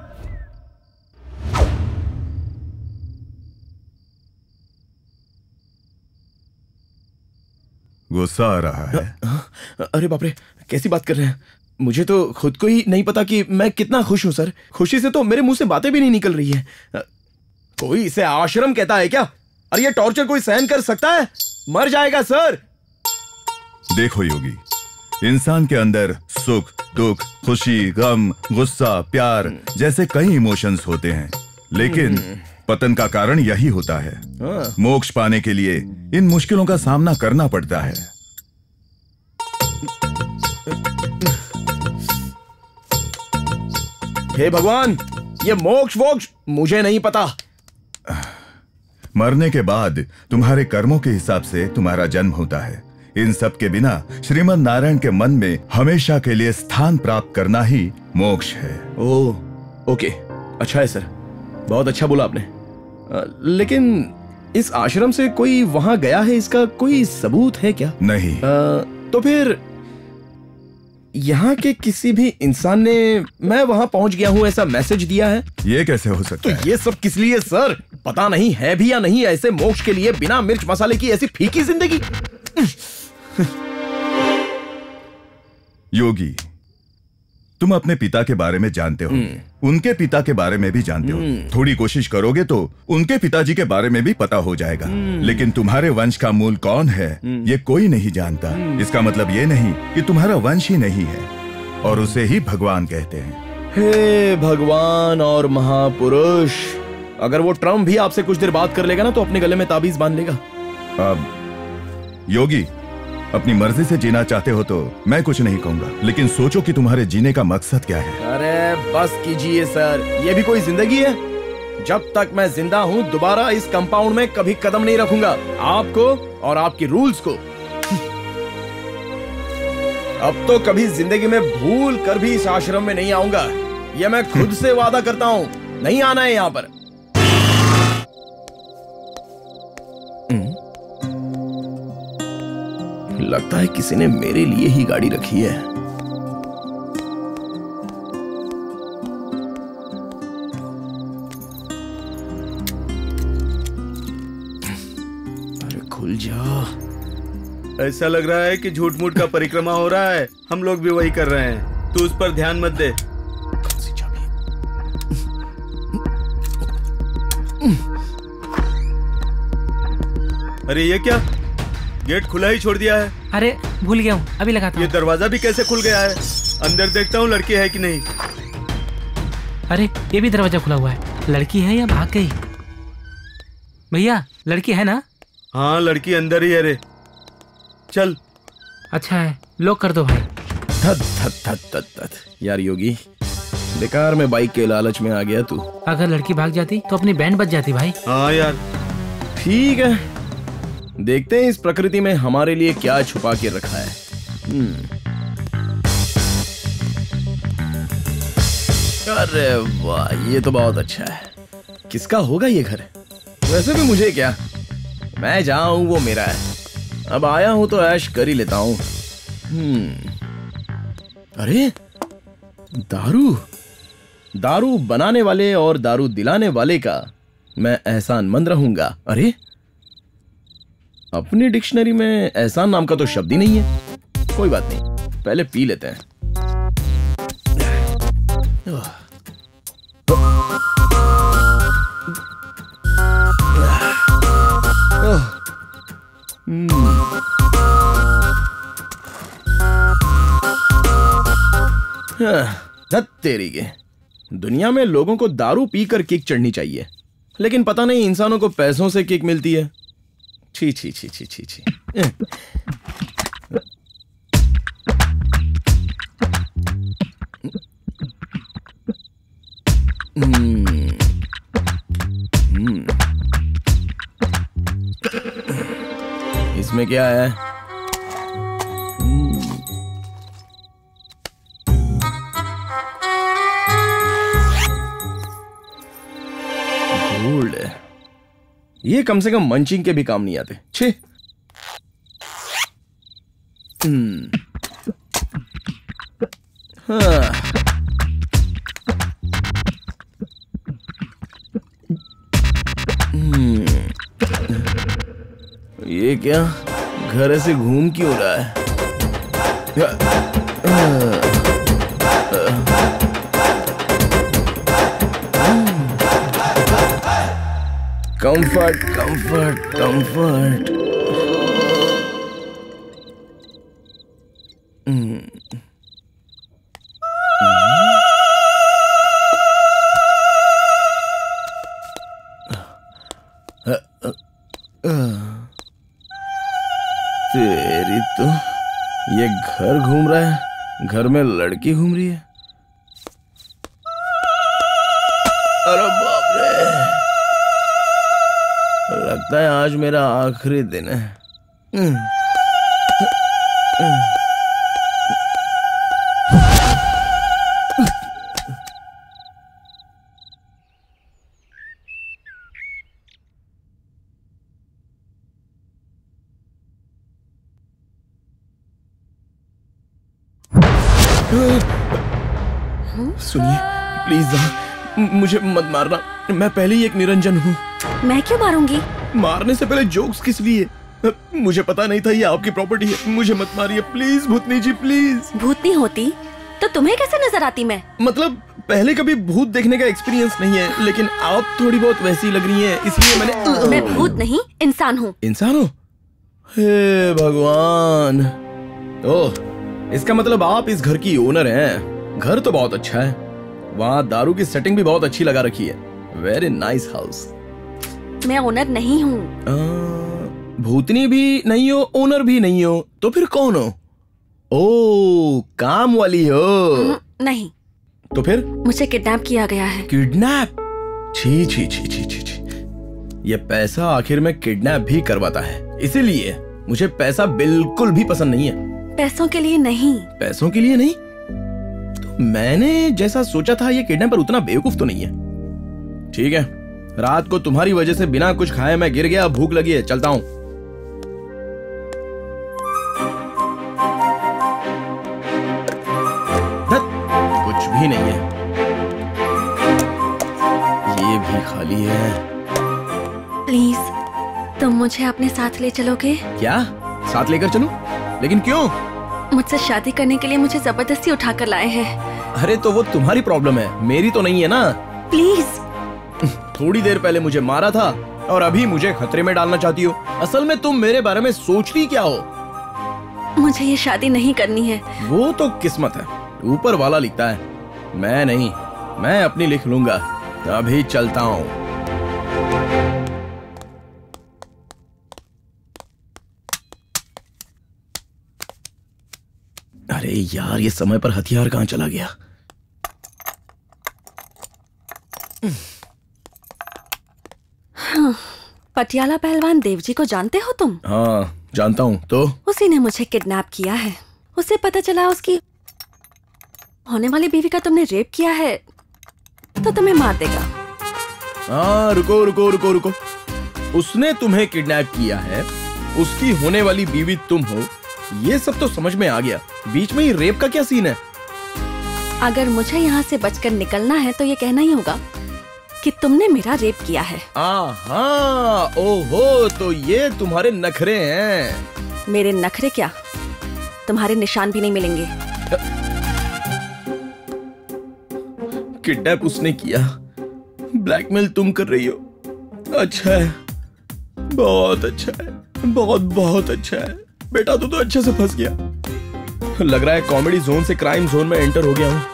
गुस्सा आ रहा है? अरे बाप रे, कैसी बात कर रहे हैं? मुझे तो खुद को ही नहीं पता कि मैं कितना खुश हूं सर। खुशी से तो मेरे मुंह से बातें भी नहीं निकल रही है। कोई इसे आश्रम कहता है क्या? और ये टॉर्चर कोई सहन कर सकता है? मर जाएगा सर। देखो योगी, इंसान के अंदर सुख, दुख, खुशी, गम, गुस्सा, प्यार जैसे कई इमोशंस होते हैं, लेकिन पतन का कारण यही होता है। मोक्ष पाने के लिए इन मुश्किलों का सामना करना पड़ता है। हे भगवान, ये मोक्ष वोक्ष मुझे नहीं पता। मरने के बाद तुम्हारे कर्मों के हिसाब से तुम्हारा जन्म होता है। इन सब के बिना श्रीमद् नारायण के मन में हमेशा के लिए स्थान प्राप्त करना ही मोक्ष है। ओह, ओके, अच्छा है सर, बहुत अच्छा बोला आपने। आ, लेकिन इस आश्रम से कोई वहां गया है, इसका कोई सबूत है क्या? नहीं। आ, तो फिर यहाँ के किसी भी इंसान ने मैं वहां पहुंच गया हूं ऐसा मैसेज दिया है? ये कैसे हो सकता तो है? ये सब किस लिए सर? पता नहीं है भी या नहीं ऐसे मोक्ष के लिए बिना मिर्च मसाले की ऐसी फीकी जिंदगी। योगी, तुम अपने पिता के बारे में जानते हो, उनके पिता के बारे में भी जानते हो। थोड़ी कोशिश करोगे तो उनके पिताजी के बारे में भी पता हो जाएगा, लेकिन तुम्हारे वंश का मूल कौन है ये कोई नहीं जानता। इसका मतलब ये नहीं कि तुम्हारा वंश ही नहीं है, और उसे ही भगवान कहते हैं। हे भगवान और महापुरुष, अगर वो ट्रम्प भी आपसे कुछ देर बात कर लेगा ना तो अपने गले में ताबीज बांध लेगा। अब योगी, अपनी मर्जी से जीना चाहते हो तो मैं कुछ नहीं कहूंगा, लेकिन सोचो कि तुम्हारे जीने का मकसद क्या है। अरे बस कीजिए सर, ये भी कोई जिंदगी है? जब तक मैं जिंदा हूं दोबारा इस कंपाउंड में कभी कदम नहीं रखूंगा, आपको और आपकी रूल्स को। अब तो कभी जिंदगी में भूल कर भी इस आश्रम में नहीं आऊंगा, ये मैं खुद से वादा करता हूं। नहीं आना है यहां पर। लगता है किसी ने मेरे लिए ही गाड़ी रखी है। अरे खुल जा। ऐसा लग रहा है कि झूठ मूठ का परिक्रमा हो रहा है, हम लोग भी वही कर रहे हैं। तू उस पर ध्यान मत दे। कौन सी चाबी? अरे ये क्या, गेट खुला ही छोड़ दिया है। अरे भूल गया हूँ, अभी लगाता हूँ। ये दरवाजा भी कैसे खुल गया है? अंदर देखता हूँ लड़की है कि नहीं। अरे ये भी दरवाजा खुला हुआ है, लड़की है या भाग गई? भैया लड़की है ना? हाँ लड़की अंदर ही है रे, चल। अच्छा है, लॉक कर दो भाई। थत थत थत थत थत। यार योगी, बेकार में बाइक के लालच में आ गया तू। अगर लड़की भाग जाती तो अपनी बैंड बच जाती भाई। हाँ यार। ठीक है, देखते हैं इस प्रकृति में हमारे लिए क्या छुपा के रखा है। अरे वाह, ये तो बहुत अच्छा है। किसका होगा ये घर? वैसे भी मुझे क्या, मैं जहां हूं वो मेरा है। अब आया हूं तो ऐश कर ही लेता हूं। हम्म, अरे दारू दारू बनाने वाले और दारू दिलाने वाले का मैं एहसानमंद रहूंगा। अरे अपनी डिक्शनरी में एहसान नाम का तो शब्द ही नहीं है। कोई बात नहीं, पहले पी लेते हैं। धत तेरी के, दुनिया में लोगों को दारू पीकर किक चढ़नी चाहिए, लेकिन पता नहीं इंसानों को पैसों से किक मिलती है। छी छी छी छी छी छी। हम्म, हम्म, इसमें क्या है? गोल्ड है। ये कम से कम मंचिंग के भी काम नहीं आते। छे। हम्म, हाँ। हम्म, ये क्या, घर ऐसे घूम क्यों रहा है? Comfort comfort comfort. तेरी तो, ये घर घूम रहा है, घर में लड़की घूम रही है। अरे बाप रे, लगता है आज मेरा आखिरी दिन है। सुनिए प्लीज, मुझे मत मारना, मैं पहले ही एक निरंजन हूँ। मैं क्यों मारूंगी? मारने से पहले जोक्स किस लिए? मुझे पता नहीं था ये आपकी प्रॉपर्टी है। मुझे मत मारिए प्लीज भूतनी जी, प्लीज। भूतनी होती तो तुम्हें कैसे नजर आती मैं? मतलब पहले कभी भूत देखने का एक्सपीरियंस नहीं है, लेकिन आप थोड़ी बहुत वैसी लग रही हैं, इसलिए मैंने। मैं भूत नहीं, इंसान हूँ। इंसान हो? हे भगवान। ओह, इसका मतलब आप इस घर की ओनर हैं। घर तो बहुत अच्छा है, वहाँ दारू की सेटिंग भी बहुत अच्छी लगा रखी है। Very nice house. मैं ओनर नहीं हूँ। भूतनी भी नहीं हो, ओनर भी नहीं हो, तो फिर कौन हो? ओ, काम वाली हो? नहीं। तो फिर? मुझे किडनैप किया गया है। किडनैप? छी छी छी छी छी छी। ये पैसा आखिर में किडनैप भी करवाता है, इसीलिए मुझे पैसा बिल्कुल भी पसंद नहीं है। पैसों के लिए नहीं। पैसों के लिए नहीं? तो मैंने जैसा सोचा था ये किडनैपर उतना बेवकूफ तो नहीं है। ठीक है, रात को तुम्हारी वजह से बिना कुछ खाए मैं गिर गया, भूख लगी है, चलता हूं। कुछ भी नहीं है, ये भी खाली है। प्लीज तुम मुझे अपने साथ ले चलोगे? क्या साथ लेकर चलूं? लेकिन क्यों? मुझसे शादी करने के लिए मुझे जबरदस्ती उठाकर लाए हैं। अरे तो वो तुम्हारी प्रॉब्लम है, मेरी तो नहीं है ना। प्लीज। थोड़ी देर पहले मुझे मारा था और अभी मुझे खतरे में डालना चाहती हो। असल में तुम मेरे बारे में सोचती क्या हो? मुझे ये शादी नहीं करनी है। वो तो किस्मत है, ऊपर वाला लिखता है, मैं नहीं। मैं अपनी लिख लूंगा। अभी चलता हूँ। अरे यार, ये समय पर हथियार कहाँ चला गया? हाँ, पटियाला पहलवान देवजी को जानते हो तुम? हाँ जानता हूँ। तो उसी ने मुझे किडनैप किया है। उसे पता चला उसकी होने वाली बीवी का तुमने रेप किया है, तो तुम्हें मार देगा। हाँ रुको रुको रुको रुको, उसने तुम्हें किडनैप किया है, उसकी होने वाली बीवी तुम हो, ये सब तो समझ में आ गया। बीच में ही रेप का क्या सीन है? अगर मुझे यहाँ से बचकर निकलना है तो ये कहना ही होगा कि तुमने मेरा रेप किया है। आहा, ओहो, तो ये तुम्हारे नखरे हैं। मेरे नखरे क्या, तुम्हारे निशान भी नहीं मिलेंगे। किडनैप उसने किया, ब्लैकमेल तुम कर रही हो। अच्छा है, बहुत अच्छा है, बहुत बहुत अच्छा है बेटा, तू तो अच्छे से फंस गया। लग रहा है कॉमेडी जोन से क्राइम जोन में एंटर हो गया हूँ।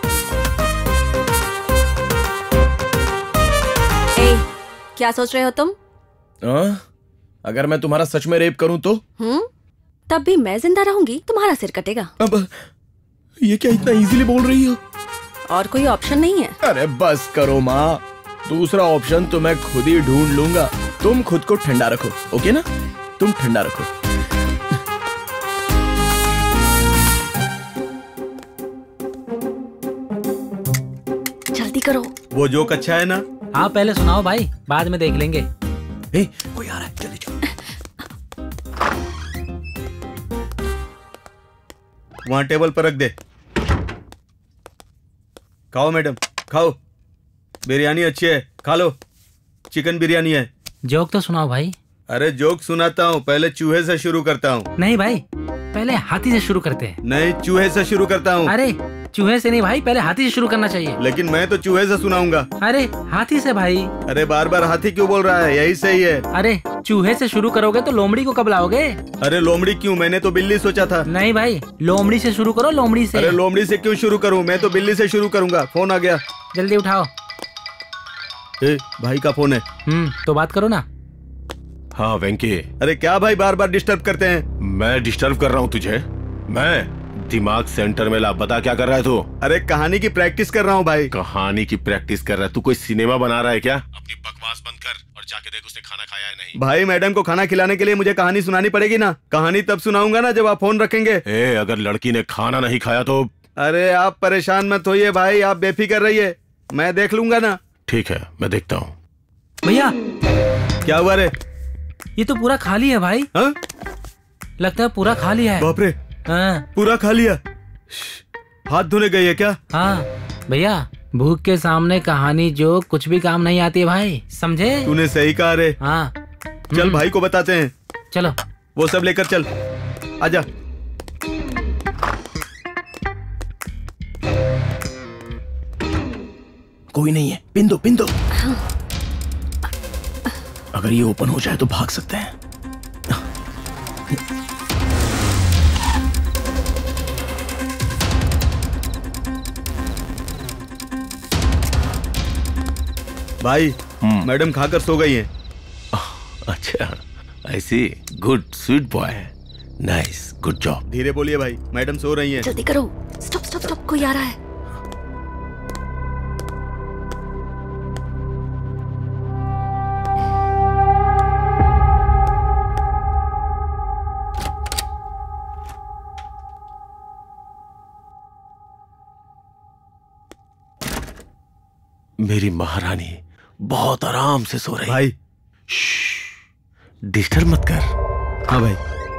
ए, क्या सोच रहे हो तुम? आ? अगर मैं तुम्हारा सच में रेप करूं तो? हम्म, तब भी मैं जिंदा रहूंगी, तुम्हारा सिर कटेगा। अब ये क्या इतना इजीली बोल रही हो? और कोई ऑप्शन नहीं है? अरे बस करो माँ, दूसरा ऑप्शन तो मैं खुद ही ढूंढ लूंगा। तुम खुद को ठंडा रखो, ओके ना? तुम ठंडा रखो। जल्दी करो। वो जोक अच्छा है ना? हाँ पहले सुनाओ भाई, बाद में देख लेंगे। ए, कोई आ रहा है, जल्दी चलो। वहां टेबल पर रख दे। खाओ मैडम, खाओ, बिरयानी अच्छी है, खा लो। चिकन बिरयानी है। जोक तो सुनाओ भाई। अरे जोक सुनाता हूँ, पहले चूहे से शुरू करता हूँ। नहीं भाई, पहले हाथी से शुरू करते हैं। नहीं, चूहे से शुरू करता हूँ। अरे चूहे से नहीं भाई, पहले हाथी से शुरू करना चाहिए। लेकिन मैं तो चूहे से सुनाऊंगा। अरे हाथी से भाई। अरे बार बार हाथी क्यों बोल रहा है? यही सही है। अरे चूहे से शुरू करोगे तो लोमड़ी को कब लाओगे? अरे लोमड़ी क्यों? मैंने तो बिल्ली सोचा था। नहीं भाई, लोमड़ी से शुरू करो, लोमड़ी से। अरे लोमड़ी से क्यों शुरू करूँ? मैं तो बिल्ली से शुरू करूंगा। फोन आ गया, जल्दी उठाओ। ए, भाई का फोन है। हम्म, तो बात करो ना। हाँ वेंकी। अरे क्या भाई बार बार डिस्टर्ब करते हैं? मैं डिस्टर्ब कर रहा हूँ तुझे? मैं दिमाग सेंटर में ला, बता क्या कर रहा है तू? अरे कहानी की प्रैक्टिस कर रहा हूँ भाई। कहानी की प्रैक्टिस कर रहा है? तू कोई सिनेमा बना रहा है क्या? अपनी बकवास बंद कर और जाके देख उसने खाना खाया है नहीं। भाई मैडम को खाना खिलाने के लिए मुझे कहानी सुनानी पड़ेगी ना। कहानी तब सुनाऊंगा ना जब आप फोन रखेंगे। ए, अगर लड़की ने खाना नहीं खाया तो? अरे आप परेशान मत होइए भाई, आप बेफिक्र रहिए, मैं देख लूंगा ना। ठीक है, मैं देखता हूँ। भैया क्या हुआ रे? ये तो पूरा खाली है भाई। हा? लगता है पूरा खा लिया है। बाप रे, हाँ। पूरा खा लिया? हाथ धोने गई है क्या? हाँ भैया, भूख के सामने कहानी जो कुछ भी काम नहीं आती है भाई, समझे? तूने सही कहा रे। हाँ चल भाई को बताते हैं। चलो, वो सब लेकर चल, आजा। कोई नहीं है, पिन दो पिन दो। अगर ये ओपन हो जाए तो भाग सकते हैं। भाई मैडम खाकर सो गई हैं। अच्छा, ऐसी good sweet boy, nice, good job. धीरे बोलिए भाई, मैडम सो रही हैं। जल्दी करो। स्टॉप स्टॉप स्टॉप, कोई आ रहा है। मेरी महारानी बहुत आराम से सो रही। भाई डिस्टर्ब मत कर। हाँ भाई।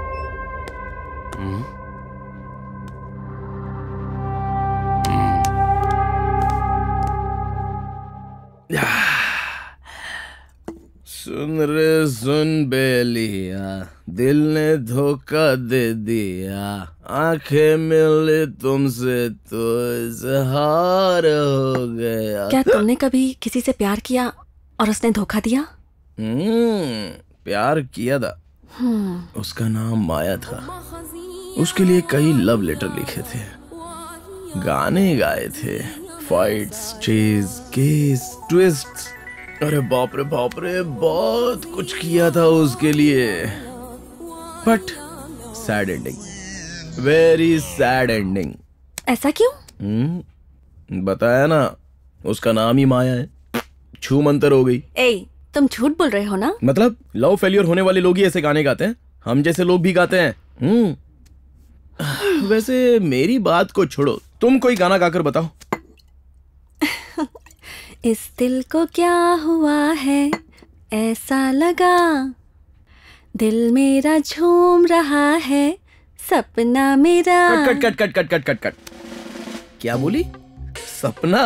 सुन रे सुन बेलिया, दिल ने धोखा दे दिया, आंखें मिले तुमसे तो इजहार हो गया। क्या तुमने कभी किसी से प्यार किया और उसने धोखा दिया? हम्म, प्यार किया था। उसका नाम माया था। उसके लिए कई लव लेटर लिखे थे, गाने गाए थे, फाइट्स, चेज, केस, ट्विस्ट्स, अरे बाप रे बाप रे, बहुत कुछ किया था उसके लिए। But sad ending, very sad ending. ऐसा क्यों? हम्म, बताया ना, उसका नाम ही माया है। छू मंतर हो गई। ए, तुम झूठ बोल रहे हो ना? मतलब लव फेलियर होने वाले लोग ही ऐसे गाने गाते हैं, हम जैसे लोग भी गाते हैं। हम्म, वैसे मेरी बात को छोड़ो, तुम कोई गाना गाकर बताओ। इस दिल को क्या हुआ है, ऐसा लगा दिल मेरा झूम रहा है, सपना मेरा। Cut cut cut cut cut cut cut. क्या बोली? सपना?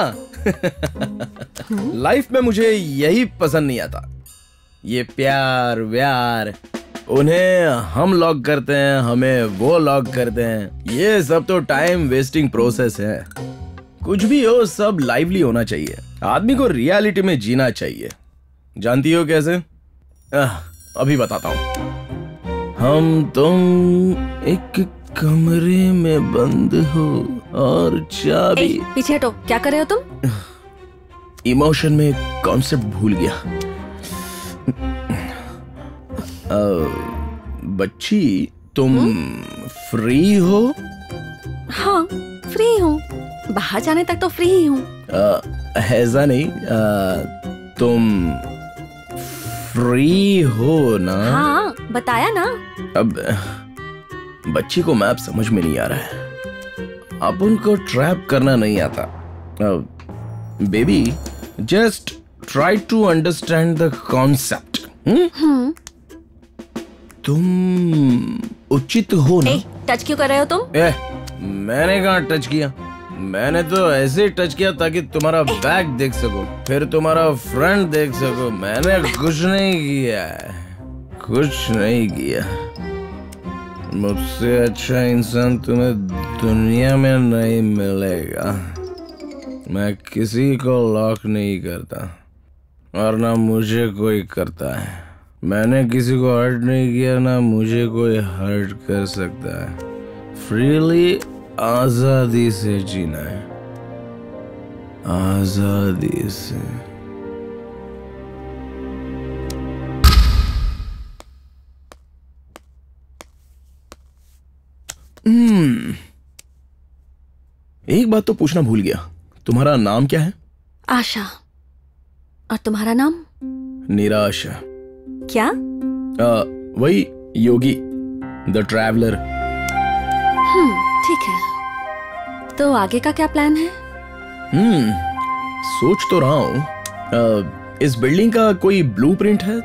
लाइफ में मुझे यही पसंद नहीं आता, ये प्यार व्यार। उन्हें हम लॉक करते हैं, हमें वो लॉक करते हैं। ये सब तो टाइम वेस्टिंग प्रोसेस है। कुछ भी हो, सब लाइवली होना चाहिए। आदमी को रियलिटी में जीना चाहिए। जानती हो कैसे? आह, अभी बताता हूँ। हम तुम एक कमरे में बंद हो और चाबी। ए, पीछे हटो, क्या कर रहे हो तुम? इमोशन में कॉन्सेप्ट भूल गया। आ, बच्ची, तुम फ्री हो? हाँ, फ्री हूँ। बाहर जाने तक तो फ्री ही हूँ। ऐसा नहीं, आ, तुम फ्री हो ना? हाँ, बताया ना। अब बच्ची को मैप समझ में नहीं आ रहा है। अब उनको ट्रैप करना नहीं आता। Baby, just try to understand the concept. तुम उचित हो ना? ए, टच क्यों कर रहे हो तुम? ए, मैंने कहाँ टच किया? मैंने तो ऐसे टच किया ताकि तुम्हारा बैक देख सको, फिर तुम्हारा फ्रंट देख सको। मैंने कुछ नहीं किया, कुछ नहीं किया। मुझसे अच्छा इंसान तुम्हें दुनिया में नहीं मिलेगा। मैं किसी को लॉक नहीं करता और ना मुझे कोई करता है। मैंने किसी को हर्ट नहीं किया, ना मुझे कोई हर्ट कर सकता है। फ्रीली, आजादी से जीना है, आजादी से। हम्म एक बात तो पूछना भूल गया, तुम्हारा नाम क्या है? आशा। और तुम्हारा नाम? निराशा। क्या? आ, वही योगी, द ट्रैवलर। हम्म ठीक है, तो आगे का क्या प्लान है? हम्म सोच तो रहा हूँ, इस बिल्डिंग का कोई ब्लूप्रिंट है?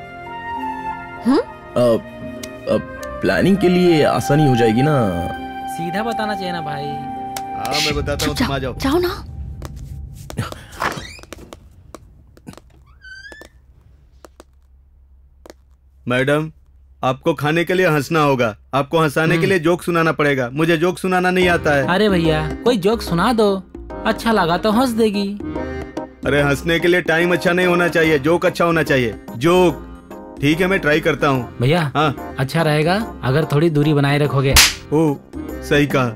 हम्म प्लानिंग के लिए आसानी हो जाएगी ना। सीधा बताना चाहिए ना भाई। हाँ मैं बताता हूँ, तुम आ जाओ। जाओ ना। मैडम, आपको खाने के लिए हंसना होगा, आपको हंसाने के लिए जोक सुनाना पड़ेगा। मुझे जोक सुनाना नहीं आता है। अरे भैया, कोई जोक सुना दो, अच्छा लगा तो हंस देगी। अरे हंसने के लिए टाइम अच्छा नहीं होना चाहिए, जोक अच्छा होना चाहिए। जोक ठीक है, मैं ट्राई करता हूँ। भैया हाँ अच्छा रहेगा अगर थोड़ी दूरी बनाए रखोगे। ओ सही कहा।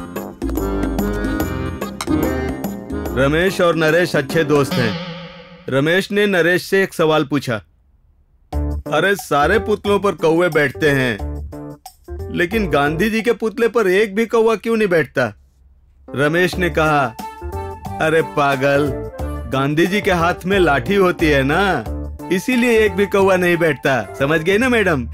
रमेश और नरेश अच्छे दोस्त हैं। रमेश ने नरेश से एक सवाल पूछा, अरे सारे पुतलों पर कौवे बैठते हैं, लेकिन गांधी जी के पुतले पर एक भी कौवा क्यों नहीं बैठता? रमेश ने कहा, अरे पागल, गांधी जी के हाथ में लाठी होती है ना, इसीलिए एक भी कौवा नहीं बैठता। समझ गए ना मैडम?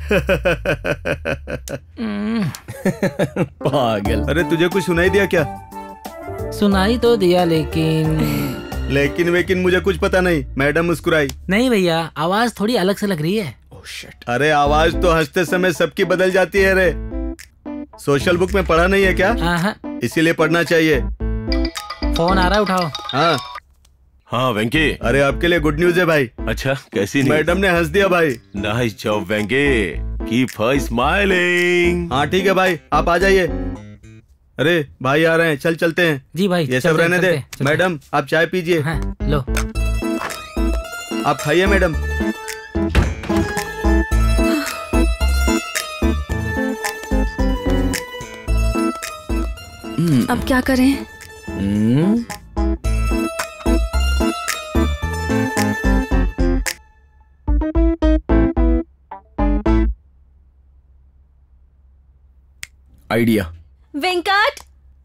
पागल। अरे तुझे कुछ सुनाई दिया क्या? सुनाई तो दिया, लेकिन लेकिन वेकिन मुझे कुछ पता नहीं। मैडम मुस्कुराई। नहीं भैया, आवाज थोड़ी अलग से लग रही है। oh, shit. अरे आवाज तो हंसते समय सबकी बदल जाती है। रे सोशल बुक में पढ़ा नहीं है क्या? हाँ, इसीलिए पढ़ना चाहिए। फोन आ रहा है, उठाओ। हाँ हाँ वेंके। अरे आपके लिए गुड न्यूज है भाई। अच्छा, कैसी न्यूज? मैडम ने हंस दिया भाई। Nice job Venky, keep her smiling. हाँ ठीक है भाई, आप आ जाइए। अरे भाई आ रहे हैं, चल चलते हैं। जी भाई, ये सब रहने दे। मैडम आप चाय पीजिए। हाँ, लो आप खाइए मैडम। अब क्या करें? Hmm idea. वेंकट,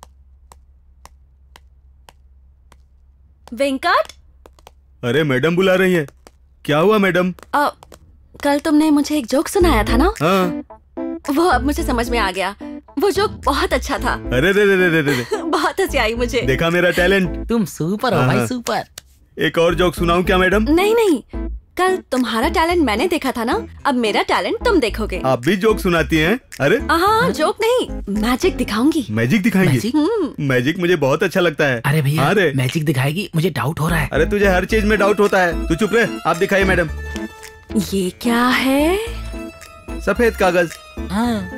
वेंकट। अरे मैडम बुला रही हैं। क्या हुआ मैडम? आ, कल तुमने मुझे एक जोक सुनाया था ना? हाँ। वो अब मुझे समझ में आ गया। वो जोक बहुत अच्छा था। अरे रे रे रे रे रे। बहुत हंसी आई मुझे। देखा मेरा टैलेंट? तुम सुपर हो भाई, सुपर। एक और जोक सुनाऊं क्या मैडम? नहीं नहीं, कल तुम्हारा टैलेंट मैंने देखा था ना, अब मेरा टैलेंट तुम देखोगे। आप भी जोक सुनाती हैं? अरे हाँ, जोक नहीं, मैजिक दिखाऊंगी। मैजिक दिखाएंगी? मैजिक? मैजिक मुझे बहुत अच्छा लगता है। अरे भैया, अरे मैजिक दिखाएगी, मुझे डाउट हो रहा है। अरे तुझे हर चीज में डाउट होता है, तू चुप रहे। आप दिखाइए मैडम। ये क्या है? सफेद कागज। हाँ।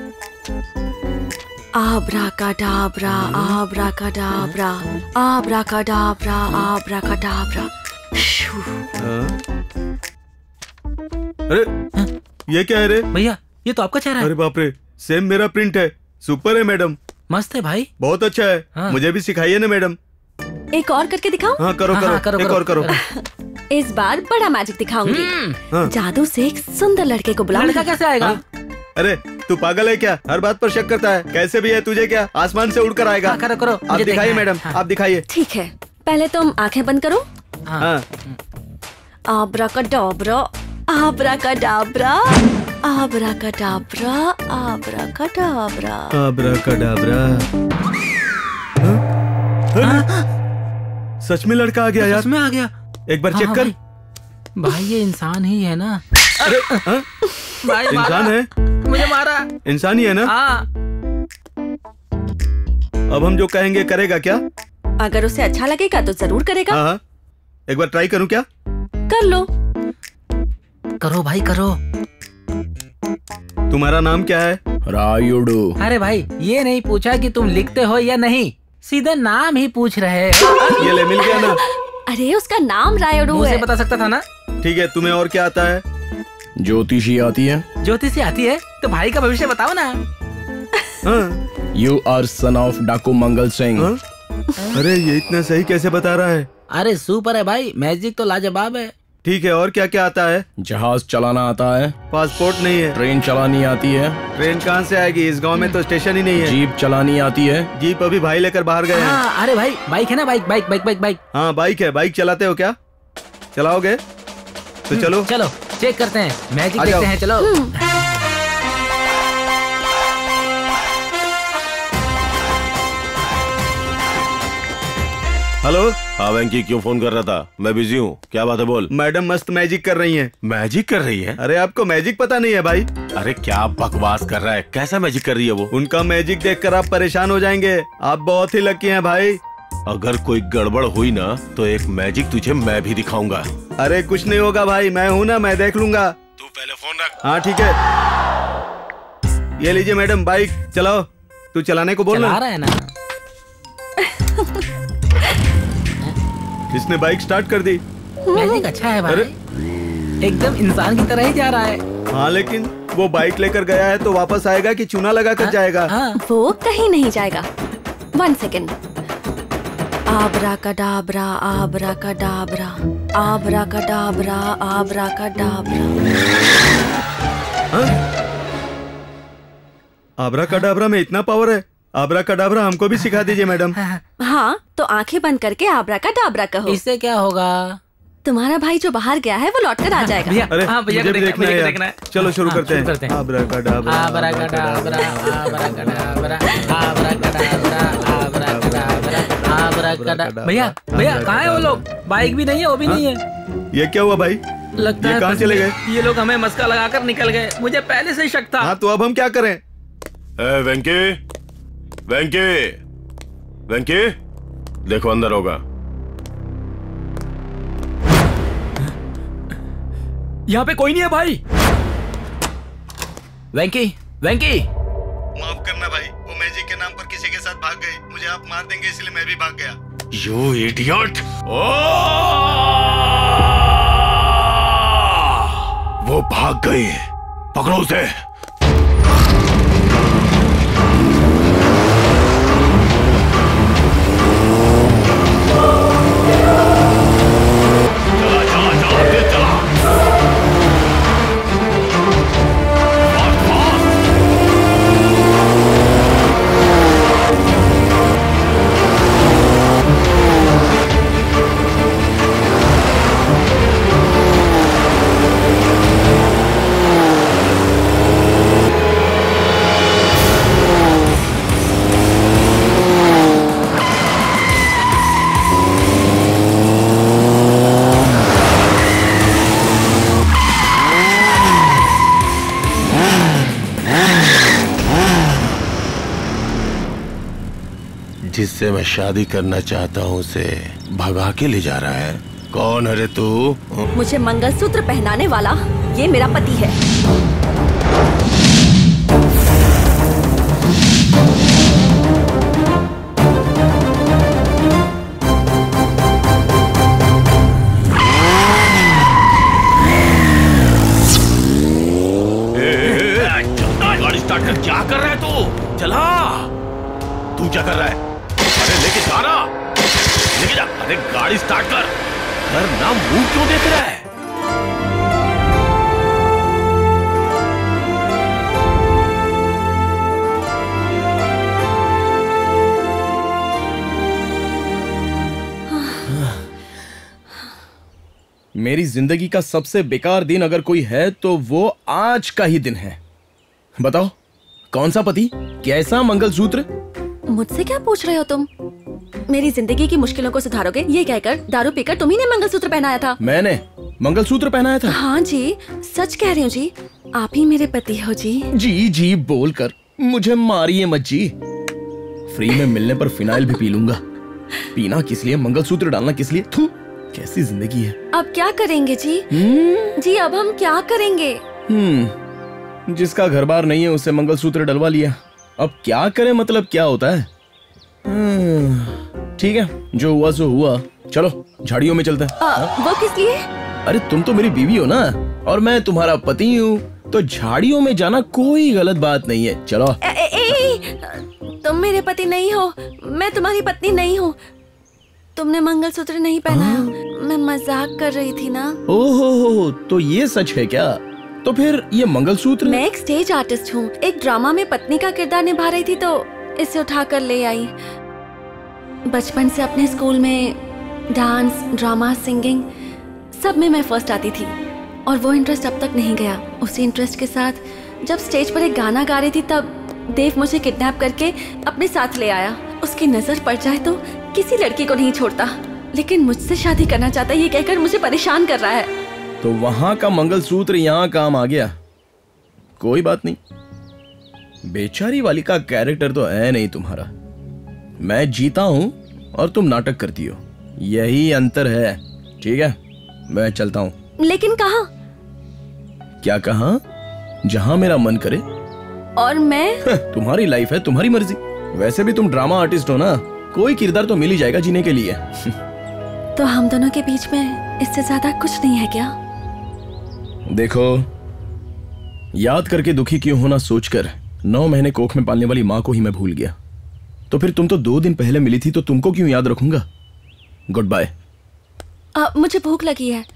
आब्राकाडाब्रा, आब्राकाडाब्रा, आब्राकाडाब्रा, आब्राकाडाब्रा। अरे ये क्या है रे? भैया ये तो आपका चेहरा है। अरे बाप रे, सेम मेरा प्रिंट है। सुपर है मैडम। मस्त है भाई। बहुत अच्छा है। हाँ। मुझे भी सिखाइए ना मैडम। एक और करके दिखाऊं? हाँ करो हाँ, करो, हाँ, करो, एक करो, और करो। इस बार बड़ा मैजिक दिखाऊंगी। हाँ। जादू से एक सुंदर लड़के को बुलाऊंगी। लड़का कैसे आएगा? हाँ? अरे तू पागल है क्या? हर बात पर शक करता है। कैसे भी है, तुझे क्या आसमान से उड़कर आएगा? हाँ, करो करो, आप मुझे दिखाइए देखना है। मैडम, आप दिखाइए। ठीक है, पहले तुम आंखें बंद करो। हाँ। आब्राकाडाब्रा, आब्राकाडाब्रा, आब्राकाडाब्रा, आब्राकाडाब्रा। आब्राकाडाब्रा। हाँ? अरे, सच में लड़का आ गया यार। सच में आ गया। एक बार हाँ, चेक हाँ, कर। भाई, भाई ये इंसान ही है ना? अरे हाँ? भाई इंसान मारा। है? मुझे मारा। इंसान ही है ना? हाँ। अब हम जो कहेंगे करेगा क्या? अगर उसे अच्छा लगेगा तो जरूर करेगा। हाँ हाँ। एक बार ट्राई करूं क्या? कर लो। करो भाई करो। तुम्हारा नाम क्या है? रायुडू। अरे भाई, ये नहीं पूछा कि तुम लिखते हो या नहीं, सीधे नाम ही पूछ रहे। ये ले, मिल गया ना? अरे उसका नाम रायुडू मुझे है। बता सकता था ना। ठीक है, तुम्हें और क्या आता है? ज्योतिषी आती है। ज्योतिषी आती है तो भाई का भविष्य बताओ ना। हाँ। यू आर सन ऑफ डाकू मंगल सिंह। हाँ? अरे ये इतना सही कैसे बता रहा है? अरे सुपर है भाई, मैजिक तो लाजवाब है। ठीक है, और क्या क्या आता है? जहाज चलाना आता है। पासपोर्ट नहीं है। ट्रेन चलानी आती है। ट्रेन कहाँ से आएगी? इस गांव में तो स्टेशन ही नहीं है। जीप चलानी आती है। जीप अभी भाई लेकर बाहर गए हैं। हाँ, अरे भाई बाइक है ना, bike bike bike bike bike. हाँ बाइक है। बाइक चलाते हो क्या? चलाओगे तो चलो। चलो चेक करते हैं, मैजिक आ देखते जाओ। हैं, चलो। हेलो। हाँ वेंकी, क्यों फोन कर रहा था? मैं बिजी हूँ, क्या बात है बोल। मैडम मस्त मैजिक कर रही हैं। मैजिक कर रही है? अरे आपको मैजिक पता नहीं है भाई? अरे क्या बकवास कर रहा है, कैसा मैजिक कर रही है वो? उनका मैजिक देखकर आप परेशान हो जाएंगे। आप बहुत ही लकी हैं भाई। अगर कोई गड़बड़ हुई ना तो एक मैजिक तुझे मैं भी दिखाऊंगा। अरे कुछ नहीं होगा भाई, मैं हूँ ना, मैं देख लूंगा। तू पहले फोन रख। हाँ ठीक है, ये लीजिए मैडम, बाइक चलाओ। तू चलाने को बोल चला ना। रहा है ना। इसने बाइक स्टार्ट कर दी। मैजिक अच्छा है भाई, एकदम इंसान की तरह ही जा रहा है। हाँ लेकिन वो बाइक लेकर गया है तो वापस आएगा कि चूना लगा कर जाएगा? हाँ। वो कहीं नहीं जाएगा। One second. आब्राकाडाब्रा, आब्राकाडाब्रा, आब्राकाडाब्रा, आब्राकाडाब्रा। आब्राकाडाब्रा में इतना पावर है? आब्राकाडाब्रा हमको भी सिखा दीजिए मैडम। हाँ तो आंखें बंद करके आब्राकाडाब्रा कहो। इससे क्या होगा? तुम्हारा भाई जो बाहर गया है वो लौट कर आ जाएगा। भैया, अरे हाँ, भैया मुझे को भी देखना देखना है, है भैया को यार। देखना है। चलो शुरू हाँ, करते शुरू करते हैं। हैं। आब्राकाडाब्रा, आब्राकाडाब्रा, आब्राकाडाब्रा, आब्राकाडाब्रा, आब्राकाडाब्रा, आब्राकाडाब्रा। भैया भैया कहाँ है वो लोग? बाइक भी नहीं है, वो भी नहीं है। ये क्या हुआ भाई? लगता ये है कहाँ फंस चले गए। गए? ये लोग हमें मस्का लगाकर निकल गए, मुझे पहले से ही शक था। हाँ तो अब हम क्या करें? ए, वेंकी वेंकी वेंकी, देखो अंदर होगा। यहाँ पे कोई नहीं है भाई। वेंकी वेंकी। माफ करना भाई, वो मैजिक के नाम पर किसी के साथ भाग गए। मुझे आप मार देंगे इसलिए मैं भी भाग गया। You idiot! वो भाग गई, पकड़ो उसे। चला चला चला तेज चला। Fast fast. जिससे मैं शादी करना चाहता हूँ उसे भगा के ले जा रहा है। कौन है रे तू? मुझे मंगलसूत्र पहनाने वाला ये मेरा पति है। गाड़ी स्टार्ट कर। क्या कर रहा है तू? चला। तू क्या कर रहा है? अरे लेके जा ना, लेके जा। अरे गाड़ी स्टार्ट कर। कर ना, मुंह क्यों देख रहा है? मेरी जिंदगी का सबसे बेकार दिन अगर कोई है तो वो आज का ही दिन है। बताओ कौन सा पति, कैसा मंगलसूत्र? मुझसे क्या पूछ रहे हो तुम? मेरी जिंदगी की मुश्किलों को सुधारोगे ये कहकर दारू पीकर तुम ही ने मंगलसूत्र पहनाया था। मैंने मंगलसूत्र पहनाया था? हाँ जी, सच कह रही हूँ जी, आप ही मेरे पति हो जी। जी जी बोलकर मुझे मारिए मत जी। फ्री में मिलने पर फिनाइल भी पी लूंगा। पीना किस लिए, मंगलसूत्र डालना किस लिए? थू, कैसी जिंदगी है। अब क्या करेंगे जी? जी अब हम क्या करेंगे? हम्म जिसका घर बार नहीं है उससे मंगलसूत्र डलवा लिया, अब क्या करें? मतलब क्या होता है? ठीक है, जो हुआ सो हुआ। चलो झाड़ियों में चलते हैं। आ, वो किस लिए? अरे तुम तो मेरी बीवी हो ना, और मैं तुम्हारा पति हूँ, तो झाड़ियों में जाना कोई गलत बात नहीं है। चलो। ए, ए, ए, तुम मेरे पति नहीं हो, मैं तुम्हारी पत्नी नहीं हूँ। तुमने मंगलसूत्र नहीं पहनाया, मैं मजाक कर रही थी ना। ओहो, तो ये सच है क्या? तो फिर ये मंगलसूत्र? मैं एक स्टेज आर्टिस्ट हूँ, एक ड्रामा में पत्नी का किरदार निभा रही थी तो इसे उठाकर ले आई। बचपन से अपने स्कूल में डांस, ड्रामा, सिंगिंग सब में मैं फर्स्ट आती थी और वो इंटरेस्ट अब तक नहीं गया। उसी इंटरेस्ट के साथ जब स्टेज पर एक गाना गा रही थी तब देव मुझे किडनैप करके अपने साथ ले आया। उसकी नजर पड़ जाए तो किसी लड़की को नहीं छोड़ता, लेकिन मुझसे शादी करना चाहता है ये कहकर मुझे परेशान कर रहा है। तो वहां का मंगलसूत्र यहाँ काम आ गया। कोई बात नहीं, बेचारी वाली का कैरेक्टर तो है नहीं तुम्हारा। मैं जीता हूं और तुम नाटक करती हो, यही अंतर है। ठीक है, मैं चलता हूं। लेकिन कहाँ? क्या कहाँ? जहां मेरा मन करे। और मैं? तुम्हारी लाइफ है, तुम्हारी मर्जी। वैसे भी तुम ड्रामा आर्टिस्ट हो ना, कोई किरदार तो मिल ही जाएगा जीने के लिए। तो हम दोनों के बीच में इससे ज्यादा कुछ नहीं है क्या? देखो, याद करके दुखी क्यों होना सोचकर नौ महीने कोख में पालने वाली माँ को ही मैं भूल गया। तो फिर तुम तो दो दिन पहले मिली थी, तो तुमको क्यों याद रखूंगा? Goodbye. मुझे भूख लगी है।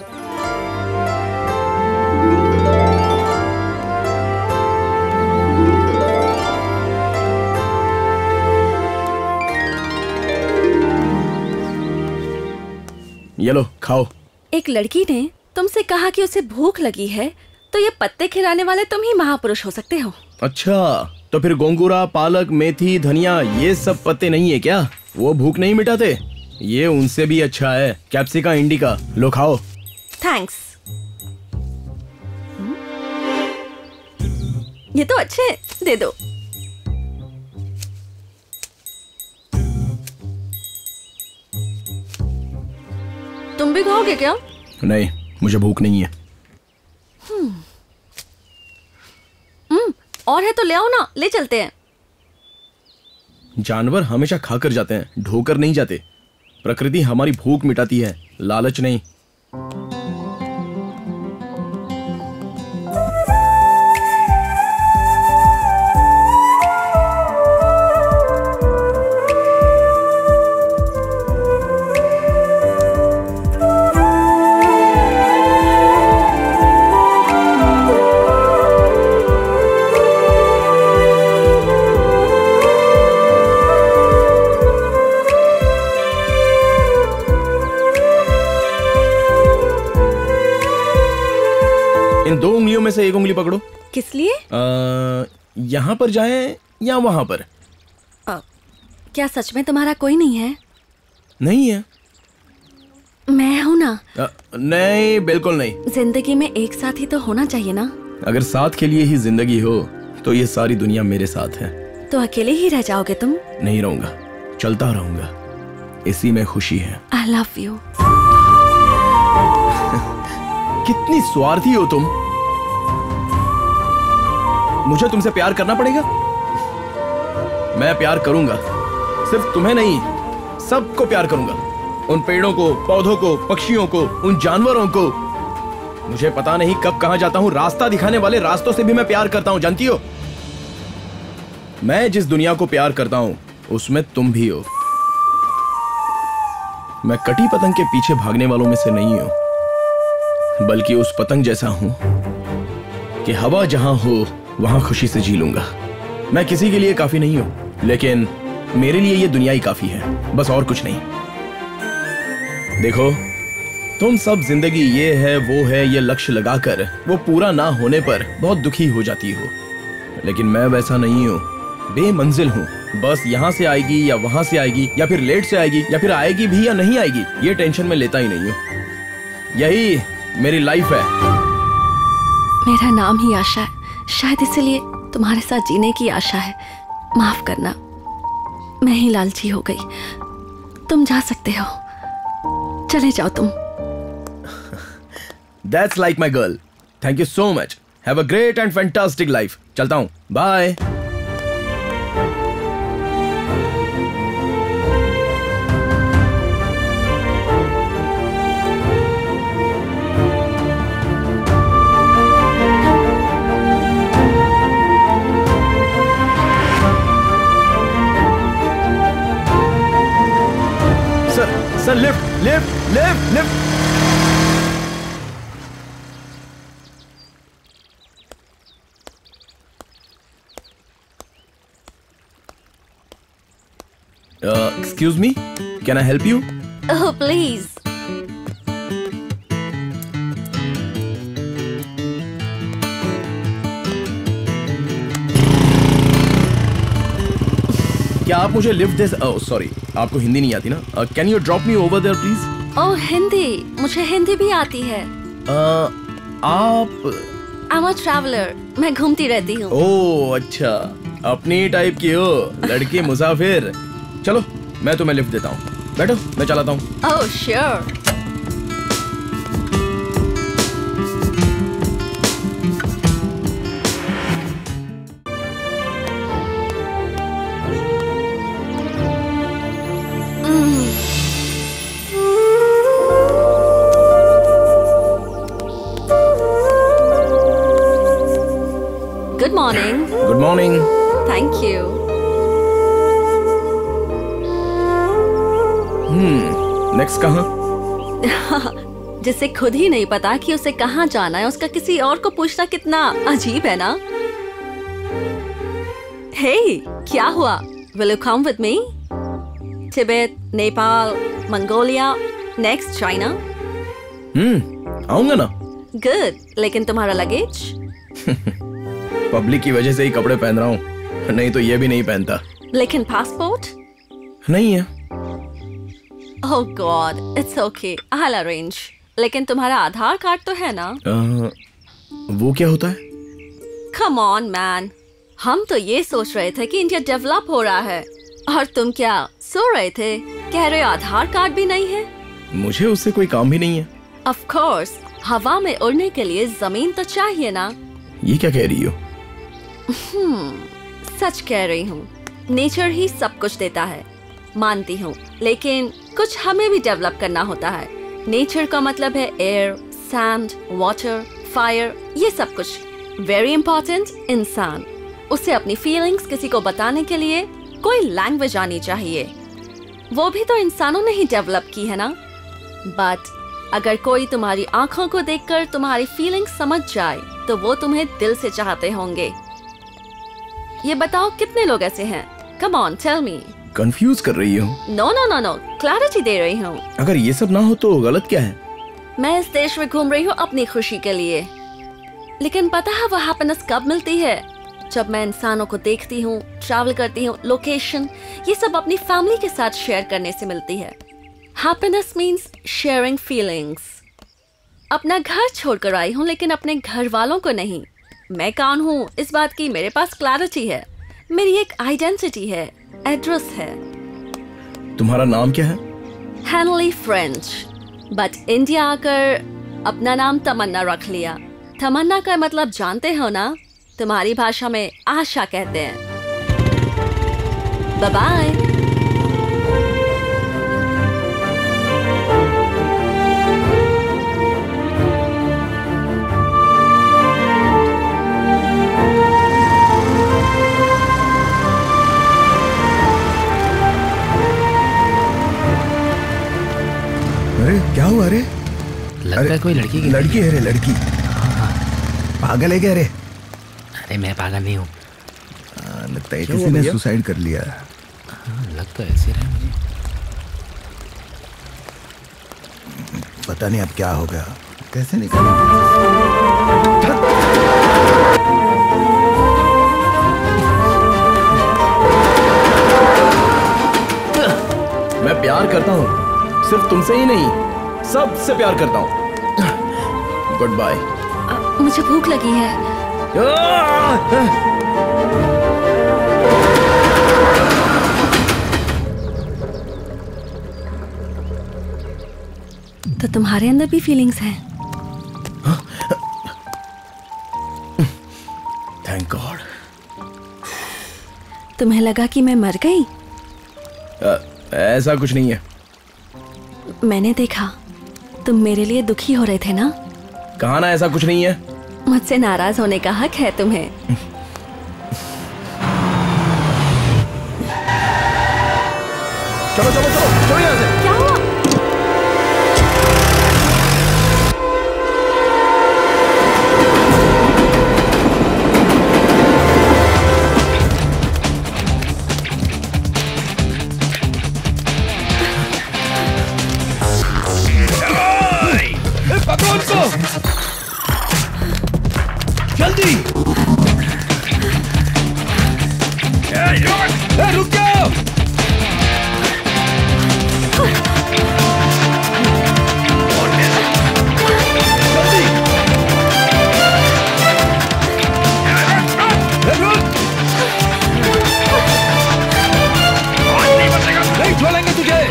ये लो, खाओ। एक लड़की ने तुमसे कहा कि उसे भूख लगी है, तो ये पत्ते खिलाने वाले तुम ही महापुरुष हो सकते हो। अच्छा, तो फिर गोंगूरा, पालक, मेथी, धनिया ये सब पत्ते नहीं है क्या? वो भूख नहीं मिटाते? ये उनसे भी अच्छा है, कैप्सिका इंडिका। लो खाओ। थैंक्स। ये तो अच्छे हैं, दे दो। तुम भी खाओगे क्या? नहीं, मुझे भूख नहीं है। हम्म, और है तो ले आओ ना, ले चलते हैं। जानवर हमेशा खाकर जाते हैं, ढोकर नहीं जाते। प्रकृति हमारी भूख मिटाती है, लालच नहीं। इन दो उंगलियों में से एक उंगली पकड़ो। किस लिए? यहाँ पर जाएं या वहां पर? आ, क्या सच में तुम्हारा कोई नहीं है? नहीं है। मैं हूं ना। आ, नहीं, बिल्कुल नहीं। जिंदगी में एक साथ ही तो होना चाहिए ना। अगर साथ के लिए ही जिंदगी हो तो ये सारी दुनिया मेरे साथ है। तो अकेले ही रह जाओगे तुम? नहीं रहूंगा। चलता रहूंगा, इसी में खुशी है। I love you. कितनी स्वार्थी हो तुम। मुझे तुमसे प्यार करना पड़ेगा? मैं प्यार करूंगा, सिर्फ तुम्हें नहीं, सबको प्यार करूंगा। उन पेड़ों को, पौधों को, पक्षियों को, उन जानवरों को। मुझे पता नहीं कब कहां जाता हूं, रास्ता दिखाने वाले रास्तों से भी मैं प्यार करता हूं, जानती हो? मैं जिस दुनिया को प्यार करता हूं उसमें तुम भी हो। मैं कटी पतंग के पीछे भागने वालों में से नहीं हूं, बल्कि उस पतंग जैसा हूं कि हवा जहां हो वहां खुशी से जी लूंगा। मैं किसी के लिए काफी नहीं हूं, लेकिन मेरे लिए ये दुनिया ही काफी है, बस और कुछ नहीं। देखो, तुम सब जिंदगी ये है वो है ये लक्ष्य लगाकर वो पूरा ना होने पर बहुत दुखी हो जाती हो, लेकिन मैं वैसा नहीं हूं। बेमंजिल हूं, बस यहां से आएगी या वहां से आएगी, या फिर लेट से आएगी, या फिर आएगी भी या नहीं आएगी, ये टेंशन में लेता ही नहीं हूं। यही मेरी लाइफ है। मेरा नाम ही आशा है, शायद इसलिए तुम्हारे साथ जीने की आशा है। माफ करना, मैं ही लालची हो गई। तुम जा सकते हो, चले जाओ तुम। That's like my girl. Thank you so much. Have a great and fantastic life. चलता हूँ. Bye. Sir, sir, lift, lift, lift, lift. Uh, excuse me, can I help you? Oh, please. क्या आप मुझे लिफ्ट दे? Oh sorry, आपको हिंदी नहीं आती ना? Can you drop me over there please? Oh Hindi, मुझे हिंदी भी आती है। uh, आप? I'm a traveler, मैं घूमती रहती हूँ। ओह अच्छा, अपनी टाइप की हो, लड़की मुसाफिर। चलो, मैं तुम्हें लिफ्ट देता हूँ, बैठो, मैं चलाता हूँ। Oh sure. Good morning. Good morning. Thank you. Hmm, next कहाँ? जिसे खुद ही नहीं पता कि उसे कहाँ जाना है, उसका किसी और को पूछना कितना अजीब है ना? Hey, क्या हुआ? Will you come with me? Tibet, Nepal, Mongolia, next China. हम्म, आऊंगा ना। Good, लेकिन तुम्हारा लगेज? पब्लिक की वजह से ही कपड़े पहन रहा हूँ, नहीं तो ये भी नहीं पहनता। लेकिन पासपोर्ट? नहीं है। Oh God, it's okay, I'll arrange. लेकिन तुम्हारा आधार कार्ड तो है ना? uh, वो क्या होता है? Come on man, हम तो ये सोच रहे थे कि इंडिया डेवलप हो रहा है, और तुम क्या सो रहे थे? कह रहे हो आधार कार्ड भी नहीं है? मुझे उससे कोई काम भी नहीं है। Of course, हवा में उड़ने के लिए जमीन तो चाहिए ना? ये क्या कह रही हो? hmm, सच कह रही हूँ, नेचर ही सब कुछ देता है, मानती हूँ, लेकिन कुछ हमें भी डेवलप करना होता है। नेचर का मतलब है एयर, सैंड, वाटर, फायर, ये सब कुछ। वेरी इंपॉर्टेंट, इंसान, उसे अपनी फीलिंग्स किसी को बताने के लिए कोई लैंग्वेज आनी चाहिए। वो भी तो इंसानों ने ही डेवलप की है ना? बट अगर कोई तुम्हारी आंखों को देखकर तुम्हारी फीलिंग्स समझ जाए तो वो तुम्हें दिल से चाहते होंगे। ये बताओ कितने लोग ऐसे हैं? Come on, tell me. Confuse कर रही हो? No no no no, clarity दे रही हूँ। अगर ये सब ना हो तो गलत क्या है? मैं इस देश में घूम रही हूँ अपनी खुशी के लिए, लेकिन पता है वो हैप्पीनेस कब मिलती है? जब मैं इंसानों को देखती हूँ, ट्रैवल करती हूँ, लोकेशन, ये सब अपनी फैमिली के साथ शेयर करने से मिलती है। Happiness means sharing feelings. अपना घर छोड़कर आई हूँ, लेकिन अपने घर वालों को नहीं। मैं कौन हूँ इस बात की मेरे पास क्लैरिटी है। मेरी एक आइडेंटिटी है, एड्रेस है। तुम्हारा नाम क्या है? हेनली फ्रेंच, बट इंडिया आकर अपना नाम तमन्ना रख लिया। तमन्ना का मतलब जानते हो ना? तुम्हारी भाषा में आशा कहते हैं। Bye bye. अरे क्या हुआ? अरे लगता है कोई लड़की की लड़की है रे, लड़की। पागल है क्या रे? अरे मैं पागल नहीं हूँ। लगता है किसी ने सुसाइड कर लिया। लग तो ऐसे रहा है मुझे। पता नहीं अब क्या होगा, कैसे निकालेंगे। मैं प्यार करता हूँ, सिर्फ तुमसे ही नहीं, सबसे प्यार करता हूँ। Goodbye. मुझे भूख लगी है। तो तुम्हारे अंदर भी फीलिंग्स हैं? Thank God. तुम्हें लगा कि मैं मर गई? आ, ऐसा कुछ नहीं है। मैंने देखा तुम मेरे लिए दुखी हो रहे थे ना? कहा ना ऐसा कुछ नहीं है। मुझसे नाराज होने का हक है तुम्हें। चलो चलो चलो चलो यहाँ से। क्या हुआ? पकड़ो उनको! जल्दी! ए, रुक जाओ! जल्दी! ए, रुक! नहीं छोड़ेंगे तुझे!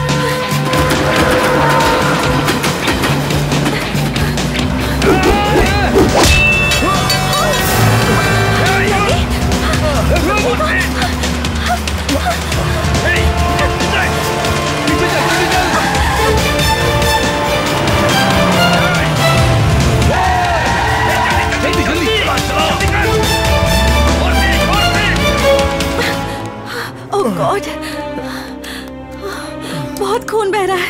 ओह गॉड, बहुत खून बह रहा है।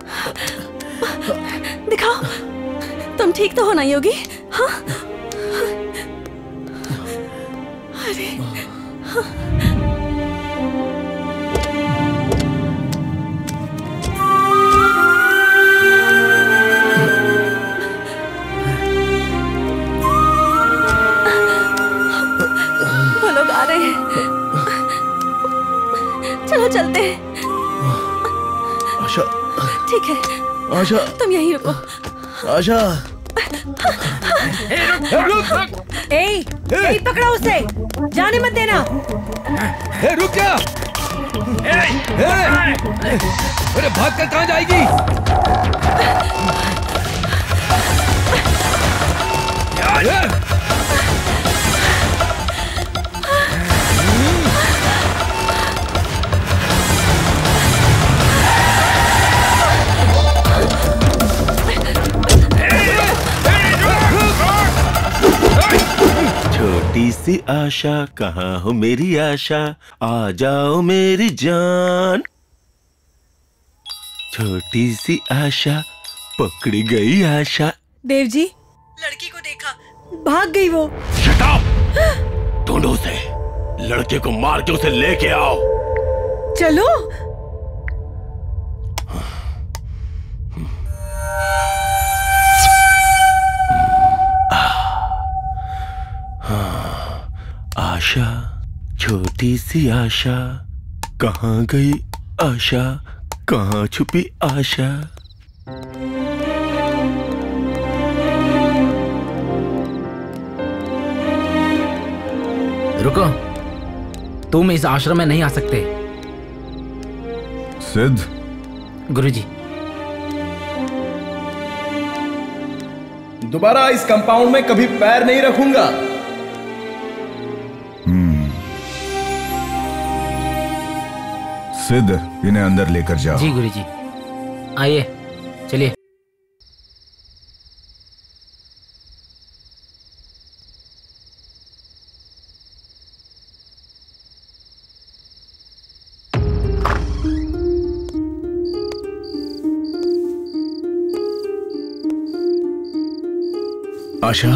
दिखाओ, तुम ठीक तो हो ना योगी? हाँ? अरे वो लोग आ रहे हैं। चलो चलते हैं। आशा। ठीक है, आशा तुम यहीं रुको। आशा। ए, ए, पकड़ो उसे, जाने मत देना। ए, रुक जा! ए, अरे भाग कर कहाँ जाएगी? ए, छोटी सी आशा, कहाँ हो मेरी आशा, आ जाओ मेरी जान। छोटी सी आशा, पकड़ी गई आशा। देव जी, लड़की को देखा, भाग गई वो। Shut up! ढूंढो उसे, लड़के को मार के उसे लेके आओ। चलो। आशा, छोटी सी आशा, कहाँ गई आशा, कहाँ छुपी आशा। रुको, तुम इस आश्रम में नहीं आ सकते। सिद्ध। गुरुजी। दोबारा इस कंपाउंड में कभी पैर नहीं रखूंगा। हम्म। सिद्ध, इन्हें अंदर लेकर जाओ। जी गुरुजी। आइए, चलिए। आशा,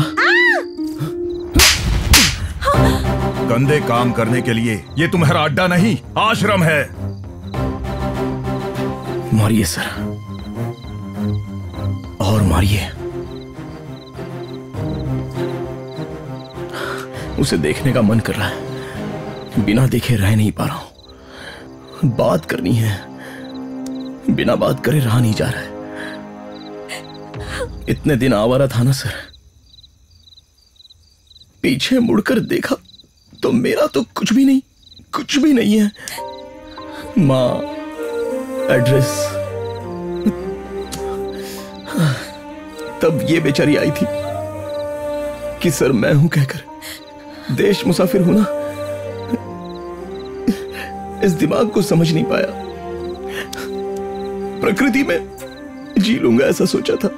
गंदे काम करने के लिए ये तुम्हारा अड्डा नहीं, आश्रम है। मारिए सर, और मारिए। उसे देखने का मन कर रहा है, बिना देखे रह नहीं पा रहा हूं। बात करनी है, बिना बात करे रहा नहीं जा रहा है। इतने दिन आवारा था ना सर, पीछे मुड़कर देखा तो मेरा तो कुछ भी नहीं, कुछ भी नहीं है। माँ, एड्रेस। तब ये बेचारी आई थी कि सर मैं हूं कहकर। देश मुसाफिर हूं ना, इस दिमाग को समझ नहीं पाया। प्रकृति में जी लूंगा ऐसा सोचा था।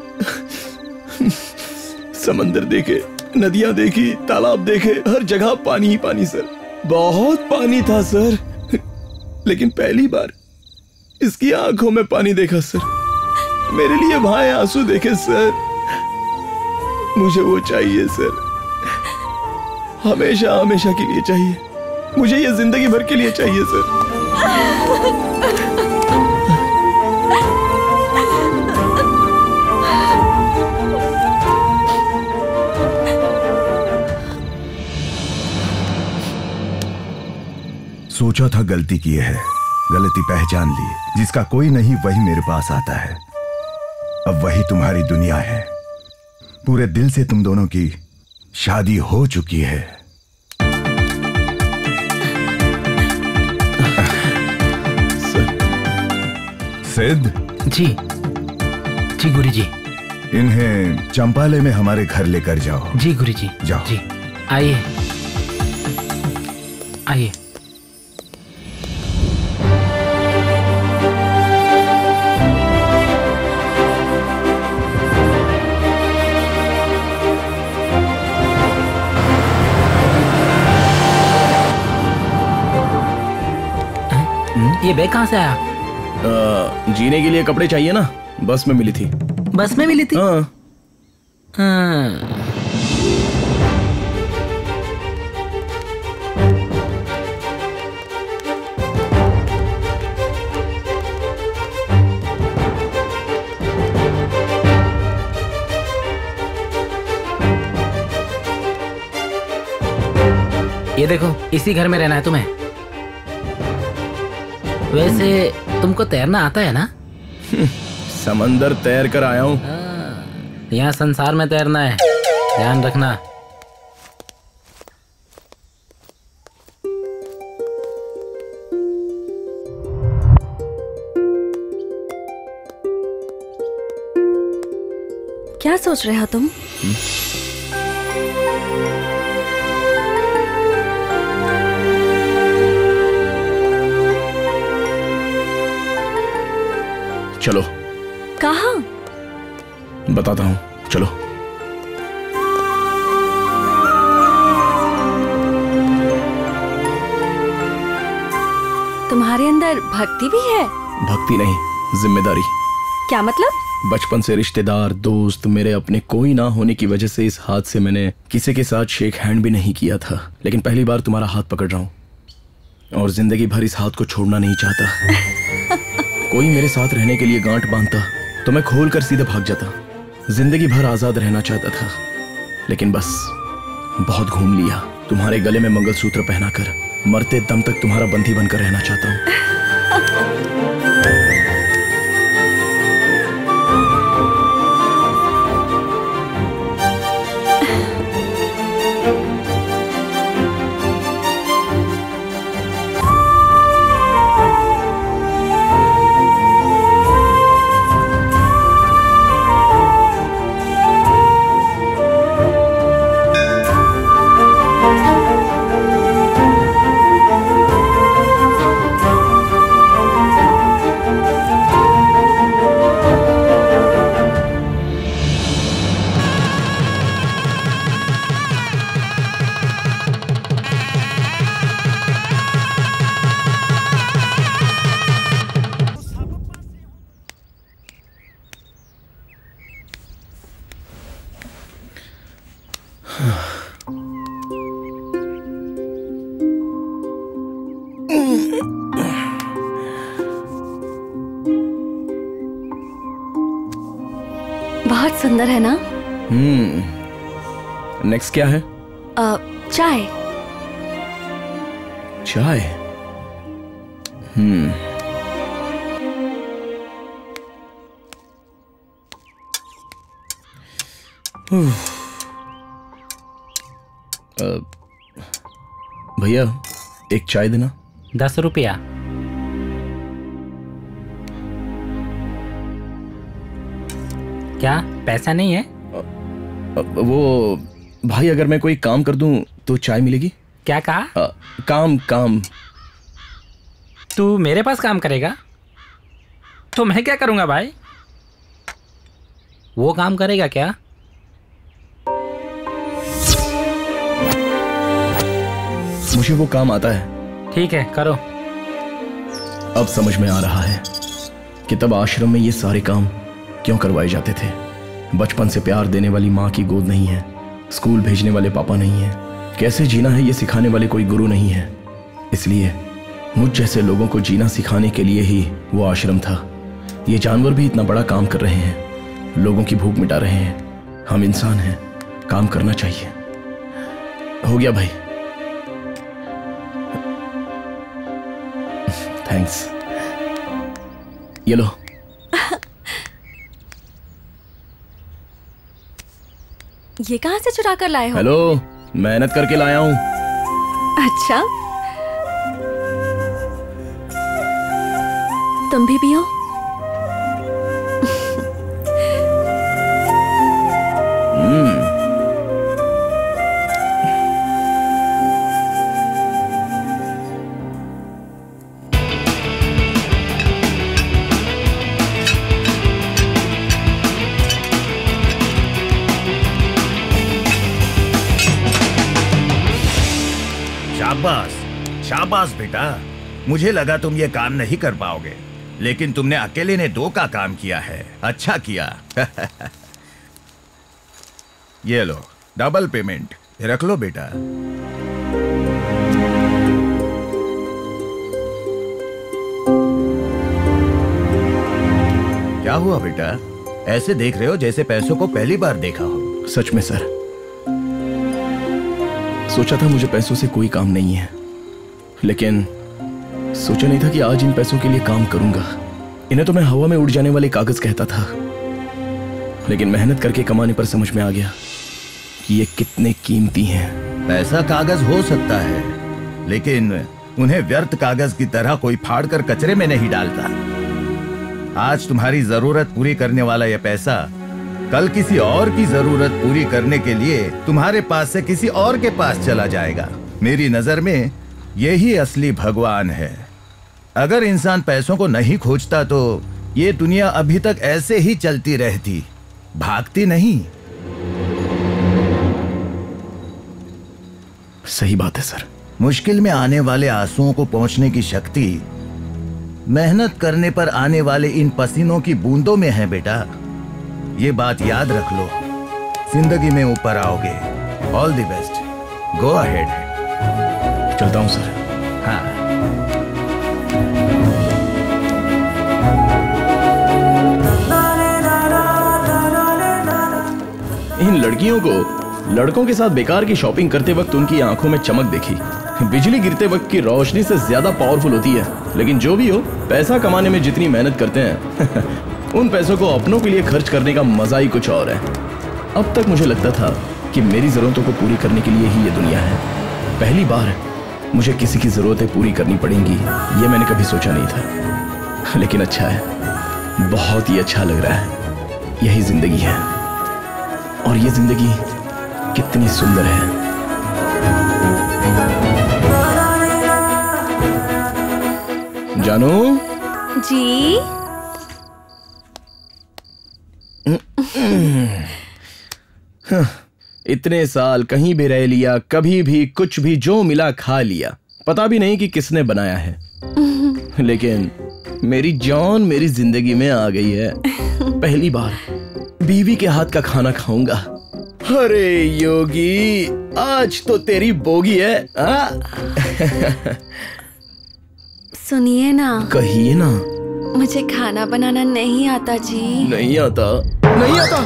समंदर देखे, नदियां देखी, तालाब देखे, हर जगह पानी ही पानी सर, बहुत पानी था सर। लेकिन पहली बार इसकी आंखों में पानी देखा सर, मेरे लिए भाई आंसू देखे सर। मुझे वो चाहिए सर, हमेशा हमेशा के लिए चाहिए। मुझे ये जिंदगी भर के लिए चाहिए सर। सोचा था गलती की है, गलती पहचान ली। जिसका कोई नहीं वही मेरे पास आता है। अब वही तुम्हारी दुनिया है। पूरे दिल से तुम दोनों की शादी हो चुकी है। सिद्ध जी। जी गुरुजी। इन्हें चंपालय में हमारे घर लेकर जाओ। जी गुरुजी। जाओ। जी। आइए, आइए। ये बैग कहाँ से आया? आ, जीने के लिए कपड़े चाहिए ना, बस में मिली थी। बस में मिली थी? हाँ। हाँ। ये देखो, इसी घर में रहना है तुम्हें। वैसे तुमको तैरना आता है ना? समंदर तैर कर आया हूँ। यहाँ संसार में तैरना है, ध्यान रखना। क्या सोच रहे हो तुम? चलो। कहाँ? बताता हूँ, चलो। तुम्हारे अंदर भक्ति भी है? भक्ति नहीं, जिम्मेदारी। क्या मतलब? बचपन से रिश्तेदार, दोस्त, मेरे अपने कोई ना होने की वजह से इस हाथ से मैंने किसी के साथ शेक हैंड भी नहीं किया था। लेकिन पहली बार तुम्हारा हाथ पकड़ रहा हूँ और जिंदगी भर इस हाथ को छोड़ना नहीं चाहता। कोई मेरे साथ रहने के लिए गांठ बांधता तो मैं खोल कर सीधे भाग जाता। जिंदगी भर आजाद रहना चाहता था, लेकिन बस बहुत घूम लिया। तुम्हारे गले में मंगलसूत्र पहनाकर मरते दम तक तुम्हारा बंधी बनकर रहना चाहता हूँ। बहुत सुंदर है ना? हम्म। नेक्स्ट क्या है? आ, चाय। चाय। हम्म। भैया एक चाय देना। दस रुपया। क्या पैसा नहीं है? वो भाई अगर मैं कोई काम कर दूं तो चाय मिलेगी? क्या कहा? आ, काम काम। तू मेरे पास काम करेगा तो मैं क्या करूंगा भाई? वो काम करेगा क्या? मुझे वो काम आता है। ठीक है करो। अब समझ में आ रहा है कि तब आश्रम में ये सारे काम क्यों करवाए जाते थे। बचपन से प्यार देने वाली माँ की गोद नहीं है, स्कूल भेजने वाले पापा नहीं है, कैसे जीना है ये सिखाने वाले कोई गुरु नहीं है। इसलिए मुझ जैसे लोगों को जीना सिखाने के लिए ही वो आश्रम था। ये जानवर भी इतना बड़ा काम कर रहे हैं, लोगों की भूख मिटा रहे हैं। हम इंसान हैं, काम करना चाहिए। हो गया भाई। थैंक्स। ये लो। ये कहां से चुरा कर लाए हो? हेलो, मेहनत करके लाया हूं। अच्छा, तुम भी पियो। शाबाश शाबाश बेटा, मुझे लगा तुम ये काम नहीं कर पाओगे, लेकिन तुमने अकेले ने दो का काम किया है। अच्छा किया। ये लो डबल पेमेंट, रख लो बेटा। क्या हुआ बेटा, ऐसे देख रहे हो जैसे पैसों को पहली बार देखा हो? सच में सर, सोचा था मुझे पैसों से कोई काम नहीं है, लेकिन सोचा नहीं था कि आज इन पैसों के लिए काम करूंगा। इन्हें तो मैं हवा में उड़ जाने वाले कागज कहता था, लेकिन मेहनत करके कमाने पर समझ में आ गया कि ये कितने कीमती हैं। पैसा कागज हो सकता है, लेकिन उन्हें व्यर्थ कागज की तरह कोई फाड़ कर कचरे में नहीं डालता। आज तुम्हारी जरूरत पूरी करने वाला यह पैसा कल किसी और की जरूरत पूरी करने के लिए तुम्हारे पास से किसी और के पास चला जाएगा। मेरी नजर में यही असली भगवान है। अगर इंसान पैसों को नहीं खोजता तो ये दुनिया अभी तक ऐसे ही चलती रहती, भागती नहीं। सही बात है सर। मुश्किल में आने वाले आंसुओं को पहुंचने की शक्ति मेहनत करने पर आने वाले इन पसीनों की बूंदों में है बेटा। ये बात याद रख लो, जिंदगी में ऊपर आओगे। All the best, go ahead. चलता हूं सर। हाँ। इन लड़कियों को लड़कों के साथ बेकार की शॉपिंग करते वक्त उनकी आंखों में चमक देखी। बिजली गिरते वक्त की रोशनी से ज्यादा पावरफुल होती है। लेकिन जो भी हो, पैसा कमाने में जितनी मेहनत करते हैं उन पैसों को अपनों के लिए खर्च करने का मजा ही कुछ और है। अब तक मुझे लगता था कि मेरी जरूरतों को पूरी करने के लिए ही ये दुनिया है। पहली बार मुझे किसी की जरूरतें पूरी करनी पड़ेंगी, ये मैंने कभी सोचा नहीं था। लेकिन अच्छा है, बहुत ही अच्छा लग रहा है। यही जिंदगी है, और ये जिंदगी कितनी सुंदर है। जानू जी। इतने साल कहीं भी रह लिया, कभी भी कुछ भी जो मिला खा लिया, पता भी नहीं कि किसने बनाया है। लेकिन मेरी जान मेरी जिंदगी में आ गई है। पहली बार बीवी के हाथ का खाना खाऊंगा। अरे योगी, आज तो तेरी बोगी है। सुनिए ना। कहिए ना। मुझे खाना बनाना नहीं आता जी। नहीं आता? नहीं आता।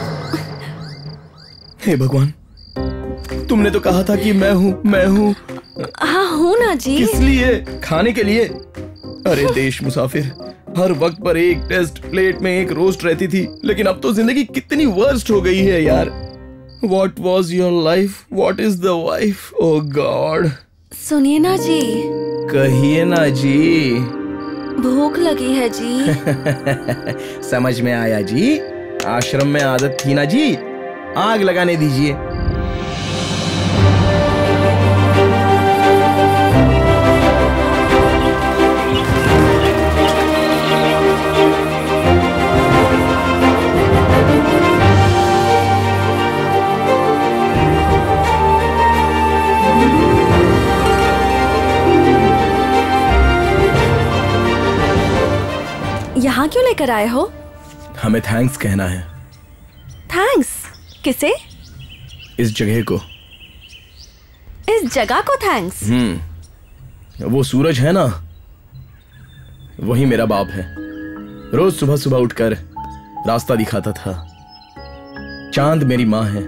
हे भगवान, तुमने तो कहा था कि मैं हूँ मैं हूँ। हाँ हूँ ना जी। किस लिए? खाने के लिए। अरे देश मुसाफिर, हर वक्त पर एक टेस्ट प्लेट में एक रोस्ट रहती थी, लेकिन अब तो जिंदगी कितनी वर्स्ट हो गई है यार। What was your life? What is the wife? Oh God. सुनिए ना जी। कहिए ना जी। भूख लगी है जी। समझ में आया जी। आश्रम में आदत थी ना जी। आग लगाने दीजिए। यहाँ क्यों लेकर आए हो? हमें थैंक्स कहना है। थैंक्स? किसे? इस जगह को। इस जगह को थैंक्स? हम्म, वो सूरज है ना, वही मेरा बाप है। रोज सुबह सुबह उठकर रास्ता दिखाता था। चांद मेरी माँ है।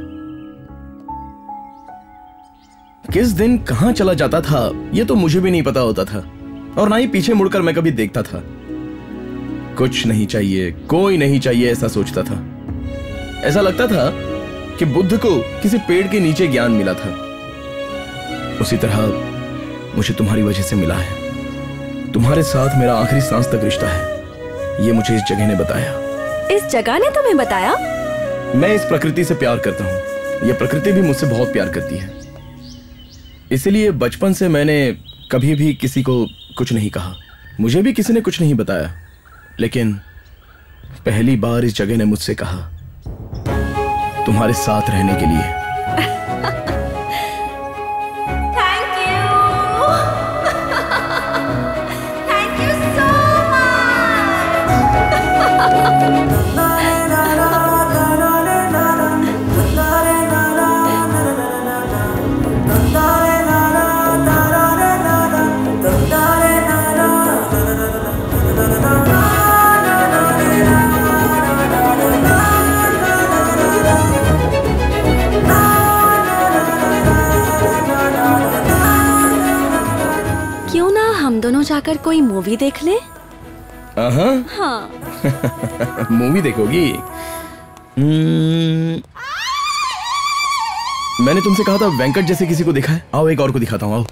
किस दिन कहां चला जाता था ये तो मुझे भी नहीं पता होता था, और ना ही पीछे मुड़कर मैं कभी देखता था। कुछ नहीं चाहिए, कोई नहीं चाहिए, ऐसा सोचता था। ऐसा लगता था कि बुद्ध को किसी पेड़ के नीचे ज्ञान मिला था। उसी तरह मुझे तुम्हारी वजह से मिला है। तुम्हारे साथ मेरा आखिरी सांस तक रिश्ता है, ये मुझे इस जगह ने बताया। इस जगह ने तुम्हें बताया? मैं इस प्रकृति से प्यार करता हूँ, यह प्रकृति भी मुझसे बहुत प्यार करती है। इसलिए बचपन से मैंने कभी भी किसी को कुछ नहीं कहा। मुझे भी किसी ने कुछ नहीं बताया, लेकिन पहली बार इस जगह ने मुझसे कहा तुम्हारे साथ रहने के लिए। Thank you. Thank you so हम दोनों जाकर कोई मूवी देख ले? हाँ। हाँ। मूवी देखोगी? hmm, मैंने तुमसे कहा था वेंकट जैसे किसी को दिखा है। आओ एक और को दिखाता हूँ, आओ।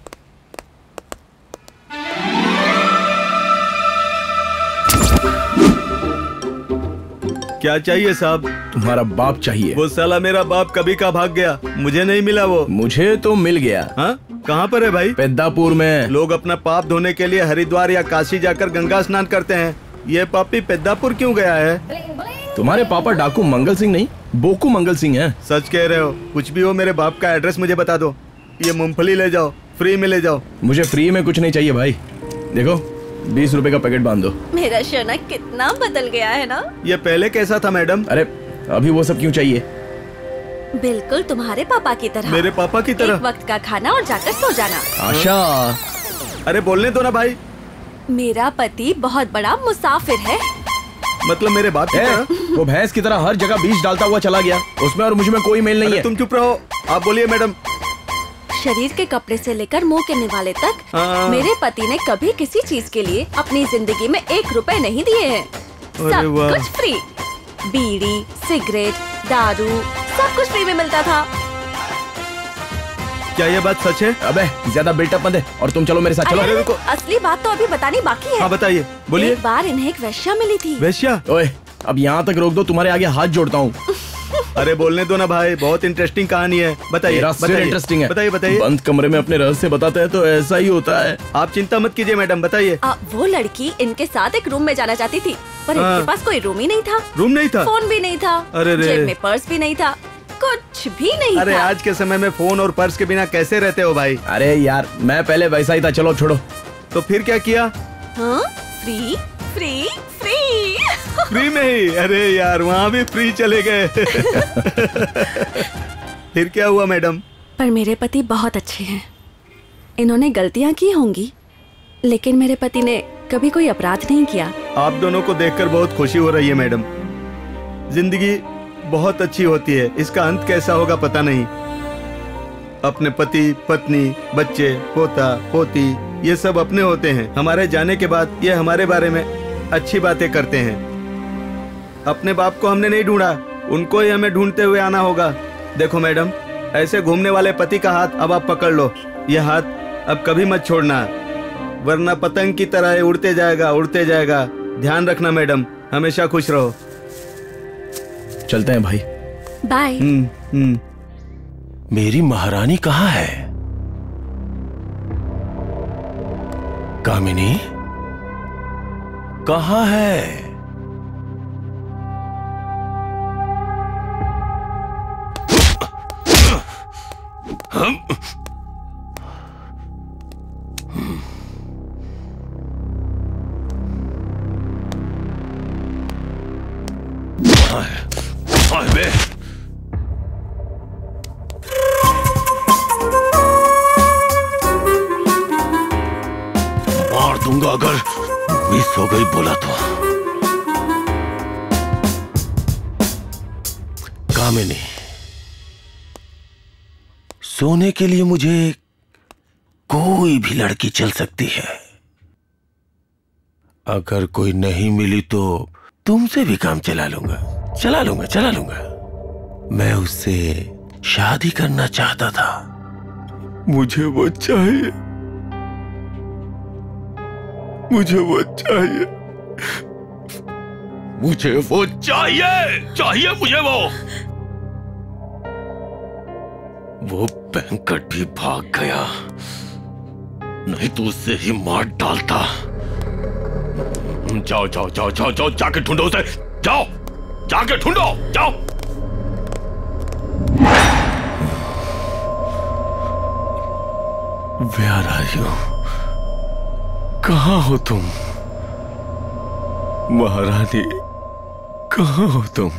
क्या चाहिए साहब? तुम्हारा बाप चाहिए। वो साला मेरा बाप कभी का भाग गया, मुझे नहीं मिला वो। मुझे तो मिल गया। हाँ? कहाँ पर है भाई? पेद्दापुर में। लोग अपना पाप धोने के लिए हरिद्वार या काशी जाकर गंगा स्नान करते हैं, ये पापी पेद्दापुर क्यों गया है? तुम्हारे पापा डाकू मंगल सिंह नहीं, बोकू मंगल सिंह हैं। सच कह रहे हो? कुछ भी हो, मेरे बाप का एड्रेस मुझे बता दो। ये मूंगफली ले जाओ, फ्री में ले जाओ। मुझे फ्री में कुछ नहीं चाहिए भाई। देखो बीस रुपए का पैकेट बांध दो। मेरा शोना कितना बदल गया है ना। ये पहले कैसा था मैडम? अरे अभी वो सब क्यों चाहिए? बिल्कुल तुम्हारे पापा की तरह। मेरे पापा की तरह? एक वक्त का खाना और जाकर सो जाना। आशा, अरे बोलने दो ना भाई। मेरा पति बहुत बड़ा मुसाफिर है। मतलब मेरे बाप की तरह? वो भैंस की तरह हर जगह बीज डालता हुआ चला गया, उसमें और मुझ में कोई मेल नहीं है। तुम चुप रहो, आप बोलिए मैडम। शरीर के कपड़े से लेकर मुंह के निवाले तक मेरे पति ने कभी किसी चीज के लिए अपनी जिंदगी में एक रुपए नहीं दिए हैं। सब कुछ फ्री। बीड़ी, सिगरेट, दारू, सब कुछ फ्री में मिलता था। क्या ये बात सच है? अबे ज्यादा बिल्टअप मत दे और तुम चलो मेरे साथ। चलो। अरे रुको, असली बात तो अभी बतानी बाकी है। हाँ बताइए, बोलिए। एक बार इन्हें एक वेश्या मिली थी। वेश्या? ओए अब यहाँ तक रोक दो, तुम्हारे आगे हाथ जोड़ता हूँ। अरे बोलने दो ना भाई, बहुत इंटरेस्टिंग कहानी है, बताइए। बताइए इंटरेस्टिंग है। बताइए बताइए। बंद कमरे में अपने रहस्य बताते हैं तो ऐसा ही होता है। आप चिंता मत कीजिए मैडम, बताइए। वो लड़की इनके साथ एक रूम में जाना चाहती थी, पर इनके पास कोई रूम ही नहीं था। रूम नहीं था? फोन भी नहीं था। अरे रे। जेब में पर्स भी नहीं था, कुछ भी नहीं अरे था। आज के समय में फोन और पर्स के बिना कैसे रहते हो भाई? अरे यार मैं पहले वैसा ही था, चलो छोड़ो। तो फिर क्या किया? हाँ? फ्री फ्री फ्री फ्री में ही? अरे यार वहाँ भी फ्री चले गए। फिर क्या हुआ मैडम? पर मेरे पति बहुत अच्छे हैं। इन्होंने गलतियाँ की होंगी, लेकिन मेरे पति ने कभी कोई अपराध नहीं किया। आप दोनों को देखकर बहुत खुशी हो रही है मैडम। जिंदगी बहुत अच्छी होती है, इसका अंत कैसा होगा पता नहीं। अपने पति, पत्नी, बच्चे, पोता, पोती, ये सब अपने होते हैं। हमारे जाने के बाद ये हमारे बारे में अच्छी बातें करते हैं। अपने बाप को हमने नहीं ढूंढा, उनको ही हमें ढूंढते हुए आना होगा। देखो मैडम, ऐसे घूमने वाले पति का हाथ अब आप पकड़ लो। यह हाथ अब कभी मत छोड़ना, वरना पतंग की तरह ये उड़ते जाएगा, उड़ते जाएगा। ध्यान रखना मैडम, हमेशा खुश रहो। चलते हैं भाई। बाय। Hmm hmm. मेरी महारानी कहाँ है? कामिनी कहाँ है? हम बे मार दूंगा अगर मिस हो गई बोला तो। कामिनी, सोने के लिए मुझे कोई भी लड़की चल सकती है। अगर कोई नहीं मिली तो तुमसे भी काम चला लूंगा, चला लूंगा, चला लूंगा। मैं उससे शादी करना चाहता था। मुझे वो चाहिए, मुझे वो चाहिए, मुझे वो चाहिए, चाहिए मुझे वो। वो बैंकट भी भाग गया, नहीं तो उससे ही मार डालता। जाओ जाओ जाओ जाओ जाओ, जाके ढूंढो उसे, जाओ जाके ढूंढो, जाओ। Where are you? कहाँ हो तुम? महारानी कहाँ हो तुम?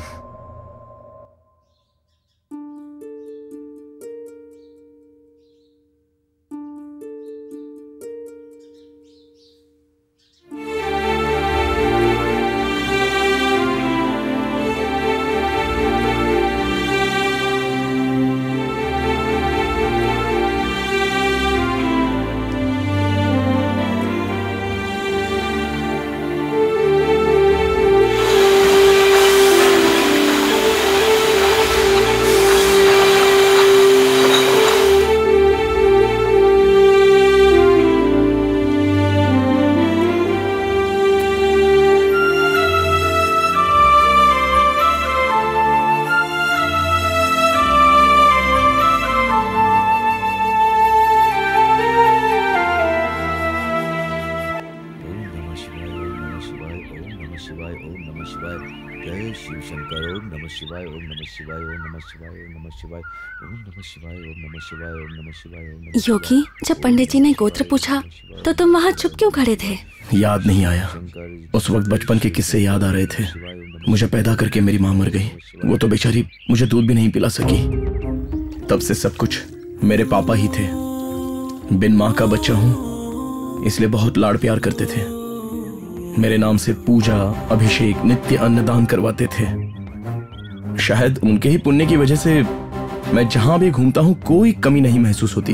योगी, जब पंडित जी ने गोत्र पूछा तो तुम वहाँ चुप क्यों खड़े थे? याद नहीं आया। उस वक्त बचपन के किस्से याद आ रहे थे। मुझे पैदा करके मेरी माँ मर गई। वो तो बेचारी मुझे दूध भी नहीं पिला सकी। तब से सब कुछ मेरे पापा ही थे। बिन माँ का बच्चा हूँ, इसलिए बहुत लाड़ प्यार करते थे। मेरे नाम से पूजा, अभिषेक, नित्य अन्नदान करवाते थे। शायद उनके ही पुण्य की वजह से मैं जहां भी घूमता हूं कोई कमी नहीं महसूस होती।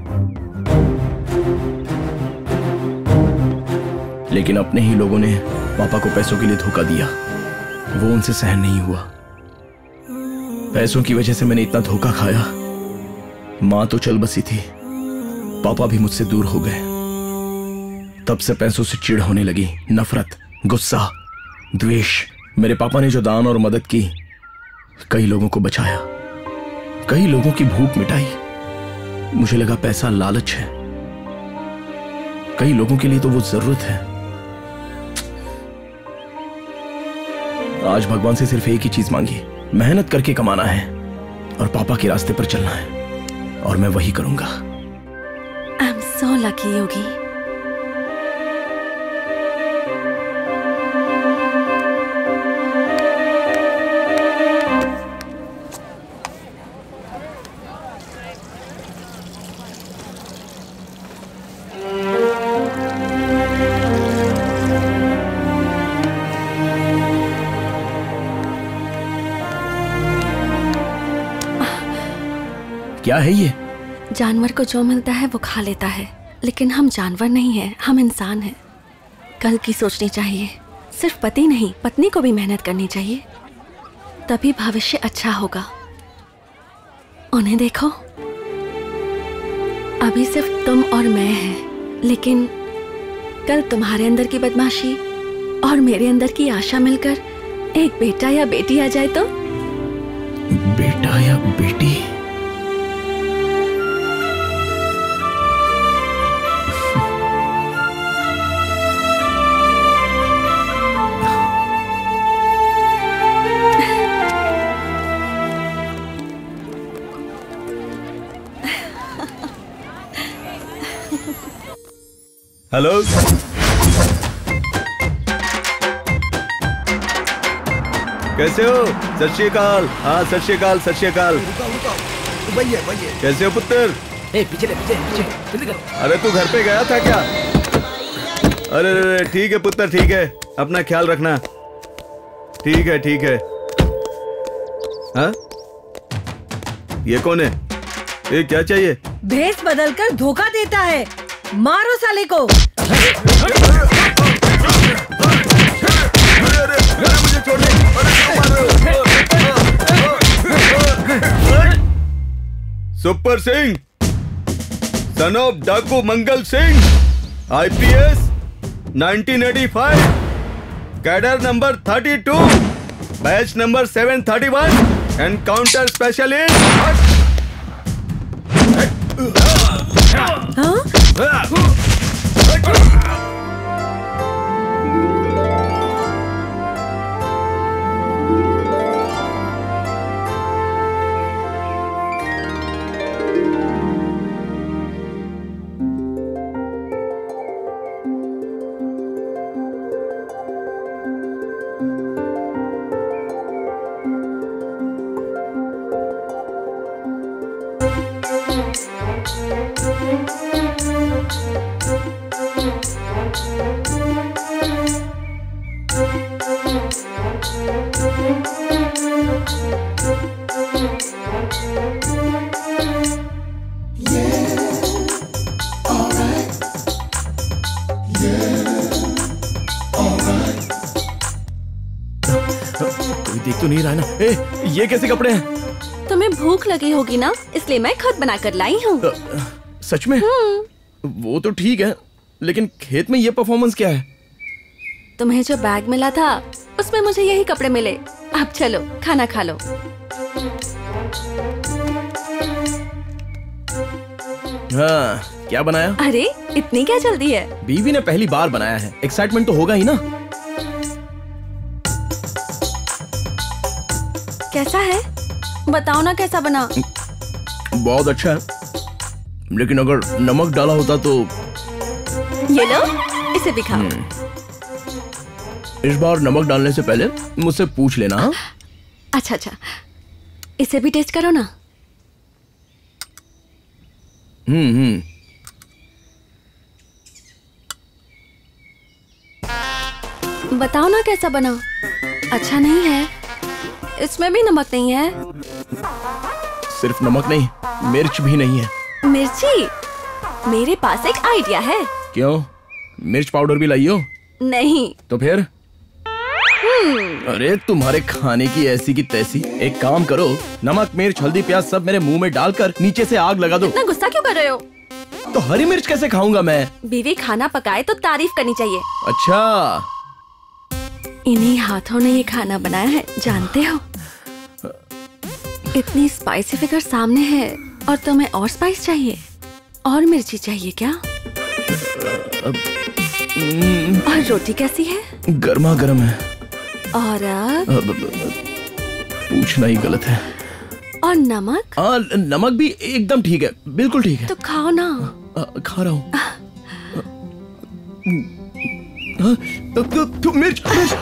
लेकिन अपने ही लोगों ने पापा को पैसों के लिए धोखा दिया। वो उनसे सहन नहीं हुआ। पैसों की वजह से मैंने इतना धोखा खाया। मां तो चल बसी थी, पापा भी मुझसे दूर हो गए। तब से पैसों से चिढ़ होने लगी, नफरत, गुस्सा, द्वेष। मेरे पापा ने जो दान और मदद की, कई लोगों को बचाया, कई लोगों की भूख मिटाई। मुझे लगा पैसा लालच है, कई लोगों के लिए तो वो जरूरत है। आज भगवान से सिर्फ एक ही चीज मांगी, मेहनत करके कमाना है और पापा के रास्ते पर चलना है, और मैं वही करूंगा। I am so lucky Yogi. क्या है ये? जानवर को जो मिलता है वो खा लेता है, लेकिन हम जानवर नहीं हैं, हम इंसान हैं। कल की सोचनी चाहिए। सिर्फ पति नहीं, पत्नी को भी मेहनत करनी चाहिए, तभी भविष्य अच्छा होगा। उन्हें देखो, अभी सिर्फ तुम और मैं हैं, लेकिन कल तुम्हारे अंदर की बदमाशी और मेरे अंदर की आशा मिलकर एक बेटा या बेटी आ जाए तो? बेटा या बेटी? हेलो, कैसे हो? सत श्री अकाल। हाँ, सत श्री अकाल, सत श्री अकाल। कैसे हो पुत्र? ए, पीछे ले, पीछे पीछे जल्दी कर। अरे तू घर पे गया था क्या? अरे अरे ठीक है पुत्र, ठीक है, अपना ख्याल रखना। ठीक है ठीक है। हाँ, ये कौन है? ये क्या चाहिए? भेष बदलकर धोखा देता है, मारो साले को। सुपर सिंह, सन ऑफ डाकू Mangal Singh, IPS nineteen eighty five, cadre number thirty two, batch number seven thirty one, encounter specialist. हाँ? देख तो नहीं रहा ना? ए, ये कैसे कपड़े हैं? तुम्हें भूख लगी होगी ना, इसलिए मैं खुद बना कर लाई हूँ। सच में? वो तो ठीक है, लेकिन खेत में ये परफॉर्मेंस क्या है? तुम्हें जो बैग मिला था उसमें मुझे यही कपड़े मिले। अब चलो खाना खा लो। हाँ, क्या बनाया? अरे इतनी क्या जल्दी है? बीवी ने पहली बार बनाया है, एक्साइटमेंट तो होगा ही ना। कैसा है? बताओ ना कैसा बना। बहुत अच्छा है, लेकिन अगर नमक डाला होता तो। ये लो, इसे भी खाओ। इस बार नमक डालने से पहले मुझसे पूछ लेना। हाँ? अच्छा अच्छा, इसे भी टेस्ट करो ना। हम्म हम्म बताओ ना कैसा बना। अच्छा नहीं है, इसमें भी नमक नहीं है। सिर्फ नमक नहीं, मिर्च भी नहीं है। मिर्ची? मेरे पास एक आइडिया है। क्यों, मिर्च पाउडर भी लाई हो? नहीं। तो फिर? अरे तुम्हारे खाने की ऐसी की तैसी। एक काम करो, नमक मिर्च हल्दी प्याज सब मेरे मुंह में डालकर नीचे से आग लगा दो। इतना गुस्सा क्यों कर रहे हो? तो हरी मिर्च कैसे खाऊंगा मैं? बीवी खाना पकाए तो तारीफ करनी चाहिए। अच्छा, इन्हीं हाथों ने ये खाना बनाया है, जानते हो? इतनी स्पाइसी फिगर सामने है और तुम्हें और स्पाइस चाहिए? और मिर्ची चाहिए क्या? अब, और रोटी कैसी है? गर्मा गर्म है। और अब? अब, अब, पूछना ही गलत है। और नमक? आ, नमक भी एकदम ठीक है, बिल्कुल ठीक है। तो खाओ ना। आ, खा रहा हूँ। तो, तो, तो, मिर्च, मिर्च।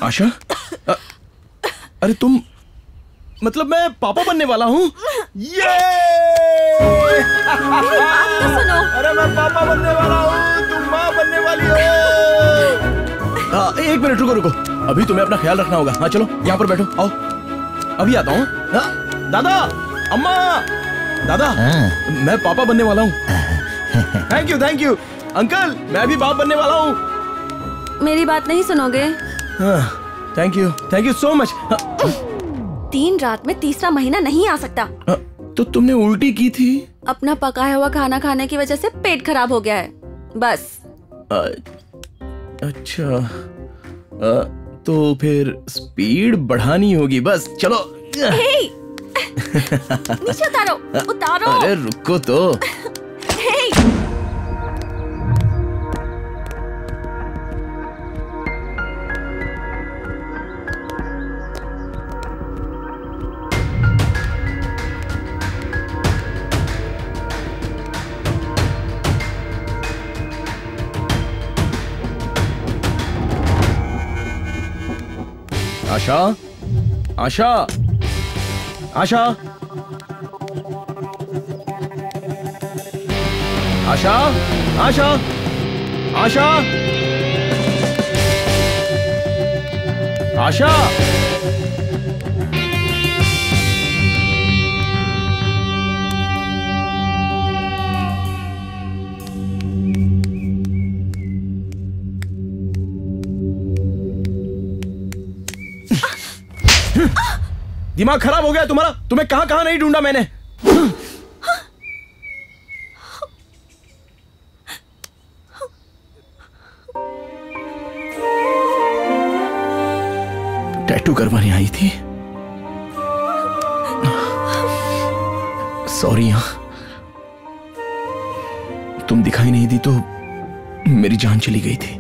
आशा, अ, अरे तुम, मतलब मैं पापा बनने वाला हूँ। ये तो सुनो। अरे मैं पापा बनने वाला हूँ, तुम माँ बनने वाली हो। आ, एक मिनट रुको रुको, अभी तुम्हें अपना ख्याल रखना होगा। हाँ चलो यहाँ पर बैठो, आओ अभी आता हूँ। दादा, अम्मा, दादा, मैं पापा बनने वाला हूँ। Thank you thank you uncle, मैं भी बाप बनने वाला हूँ। मेरी बात नहीं सुनोगे? Thank you thank you so much. तीन रात में तीसरा महीना नहीं आ सकता। तो तुमने उल्टी की थी? अपना पकाया हुआ खाना खाने की वजह से पेट खराब हो गया है, बस। आ, अच्छा, आ, तो फिर स्पीड बढ़ानी होगी बस। चलो नीचे उतारो, उतारो। अरे रुको तो। आशा, आशा, आशा, आशा, आशा, आशा, आशा। दिमाग खराब हो गया तुम्हारा? तुम्हें कहां कहां नहीं ढूंढा मैंने। टैटू करवाने आई थी? सॉरी, तुम दिखाई नहीं दी तो मेरी जान चली गई थी।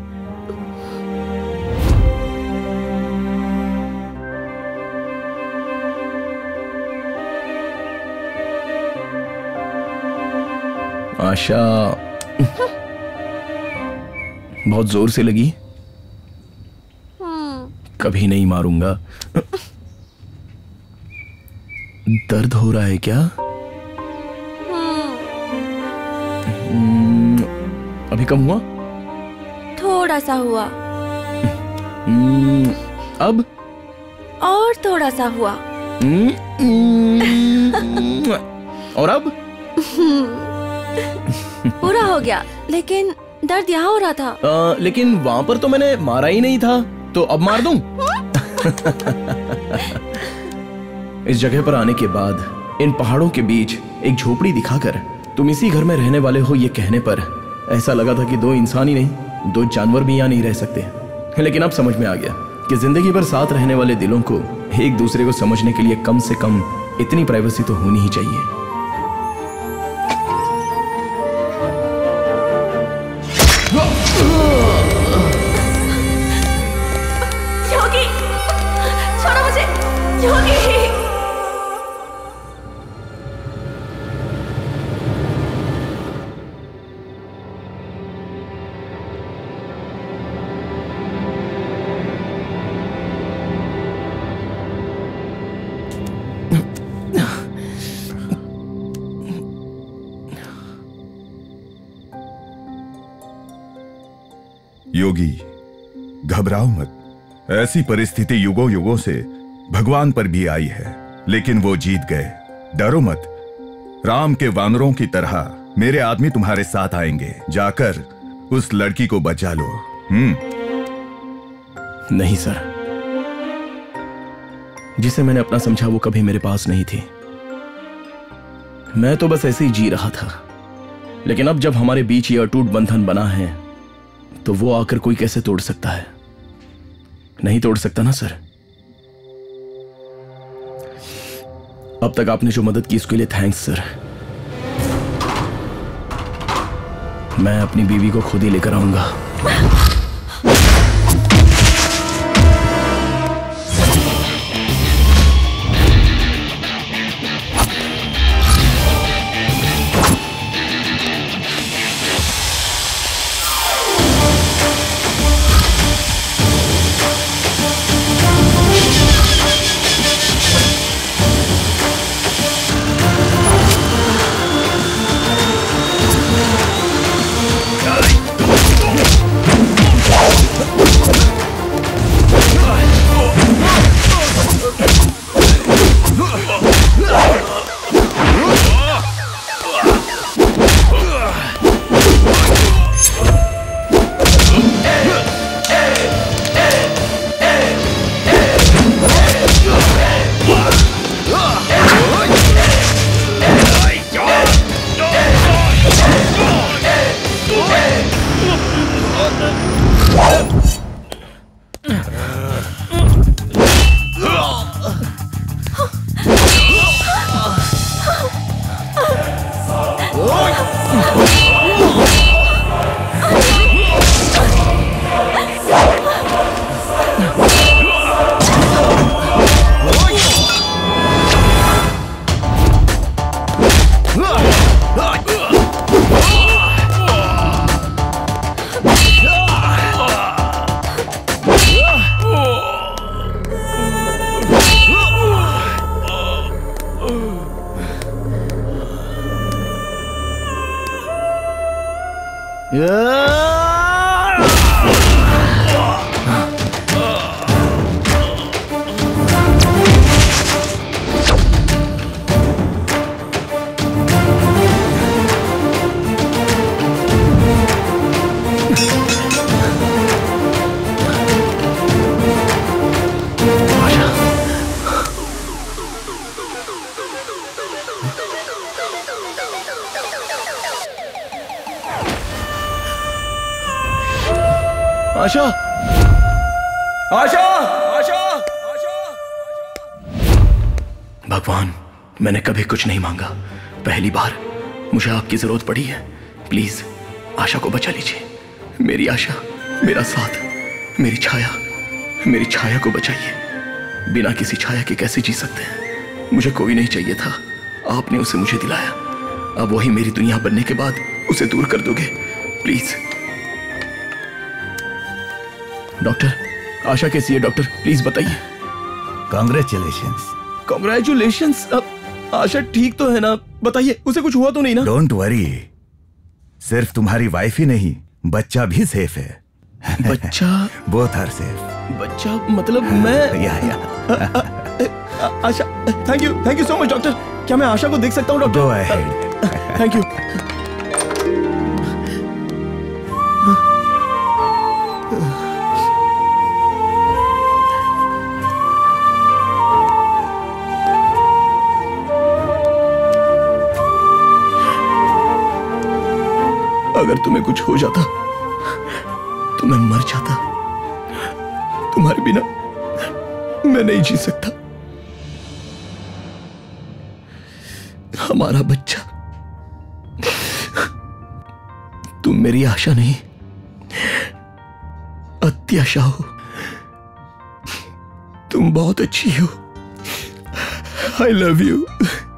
आशा, बहुत जोर से लगी? कभी नहीं मारूंगा। दर्द हो रहा है क्या? अभी कम हुआ? थोड़ा सा हुआ। अब? और थोड़ा सा हुआ। और अब? पूरा हो गया, लेकिन दर्द यहाँ हो रहा था। आ, लेकिन वहां पर तो मैंने मारा ही नहीं था, तो अब मार दूं? इस जगह पर आने के बाद इन पहाड़ों के बीच एक झोपड़ी दिखाकर तुम इसी घर में रहने वाले हो ये कहने पर ऐसा लगा था कि दो इंसान ही नहीं, दो जानवर भी यहाँ नहीं रह सकते। लेकिन अब समझ में आ गया कि जिंदगी भर साथ रहने वाले दिलों को एक दूसरे को समझने के लिए कम से कम इतनी प्राइवेसी तो होनी ही चाहिए। योगी, छोड़ो मुझे, योगी। योगी, घबराओ मत। ऐसी परिस्थिति युगों युगों से भगवान पर भी आई है, लेकिन वो जीत गए। डरो मत। राम के वानरों की तरह मेरे आदमी तुम्हारे साथ आएंगे। जाकर उस लड़की को बचा लो। हम्म। नहीं सर, जिसे मैंने अपना समझा वो कभी मेरे पास नहीं थी। मैं तो बस ऐसे ही जी रहा था। लेकिन अब जब हमारे बीच ये अटूट बंधन बना है तो वो आकर कोई कैसे तोड़ सकता है? नहीं तोड़ सकता ना सर। अब तक आपने जो मदद की उसके लिए थैंक्स सर। मैं अपनी बीवी को खुद ही लेकर आऊंगा। आशा, आशा, आशा, आशा, भगवान, मैंने कभी कुछ नहीं मांगा। पहली बार मुझे आपकी जरूरत पड़ी है। प्लीज आशा को बचा लीजिए। मेरी आशा, मेरा साथ, मेरी छाया, मेरी छाया को बचाइए। बिना किसी छाया के कैसे जी सकते हैं? मुझे कोई नहीं चाहिए था, आपने उसे मुझे दिलाया। अब वही मेरी दुनिया बनने के बाद उसे दूर कर दोगे? प्लीज। डॉक्टर, आशा कैसी है डॉक्टर? प्लीज बताइए। कॉन्ग्रेचुलेशंस। कॉन्ग्रेचुलेशंस। अब आशा ठीक तो है ना? बताइए, उसे कुछ हुआ तो नहीं ना? डोंट वरी, सिर्फ तुम्हारी वाइफ ही नहीं, बच्चा भी सेफ है। बच्चा? Both are safe. बच्चा मतलब मैं? या या। Asha, thank you, thank you so much doctor. क्या मैं आशा को देख सकता हूँ doctor? Go ahead. Thank you. अगर तुम्हें कुछ हो जाता तो मैं मर जाता। तुम्हारे बिना मैं नहीं जी सकता। हमारा बच्चा, तुम मेरी आशा नहीं, अत्याशा हो। तुम बहुत अच्छी हो। I love you.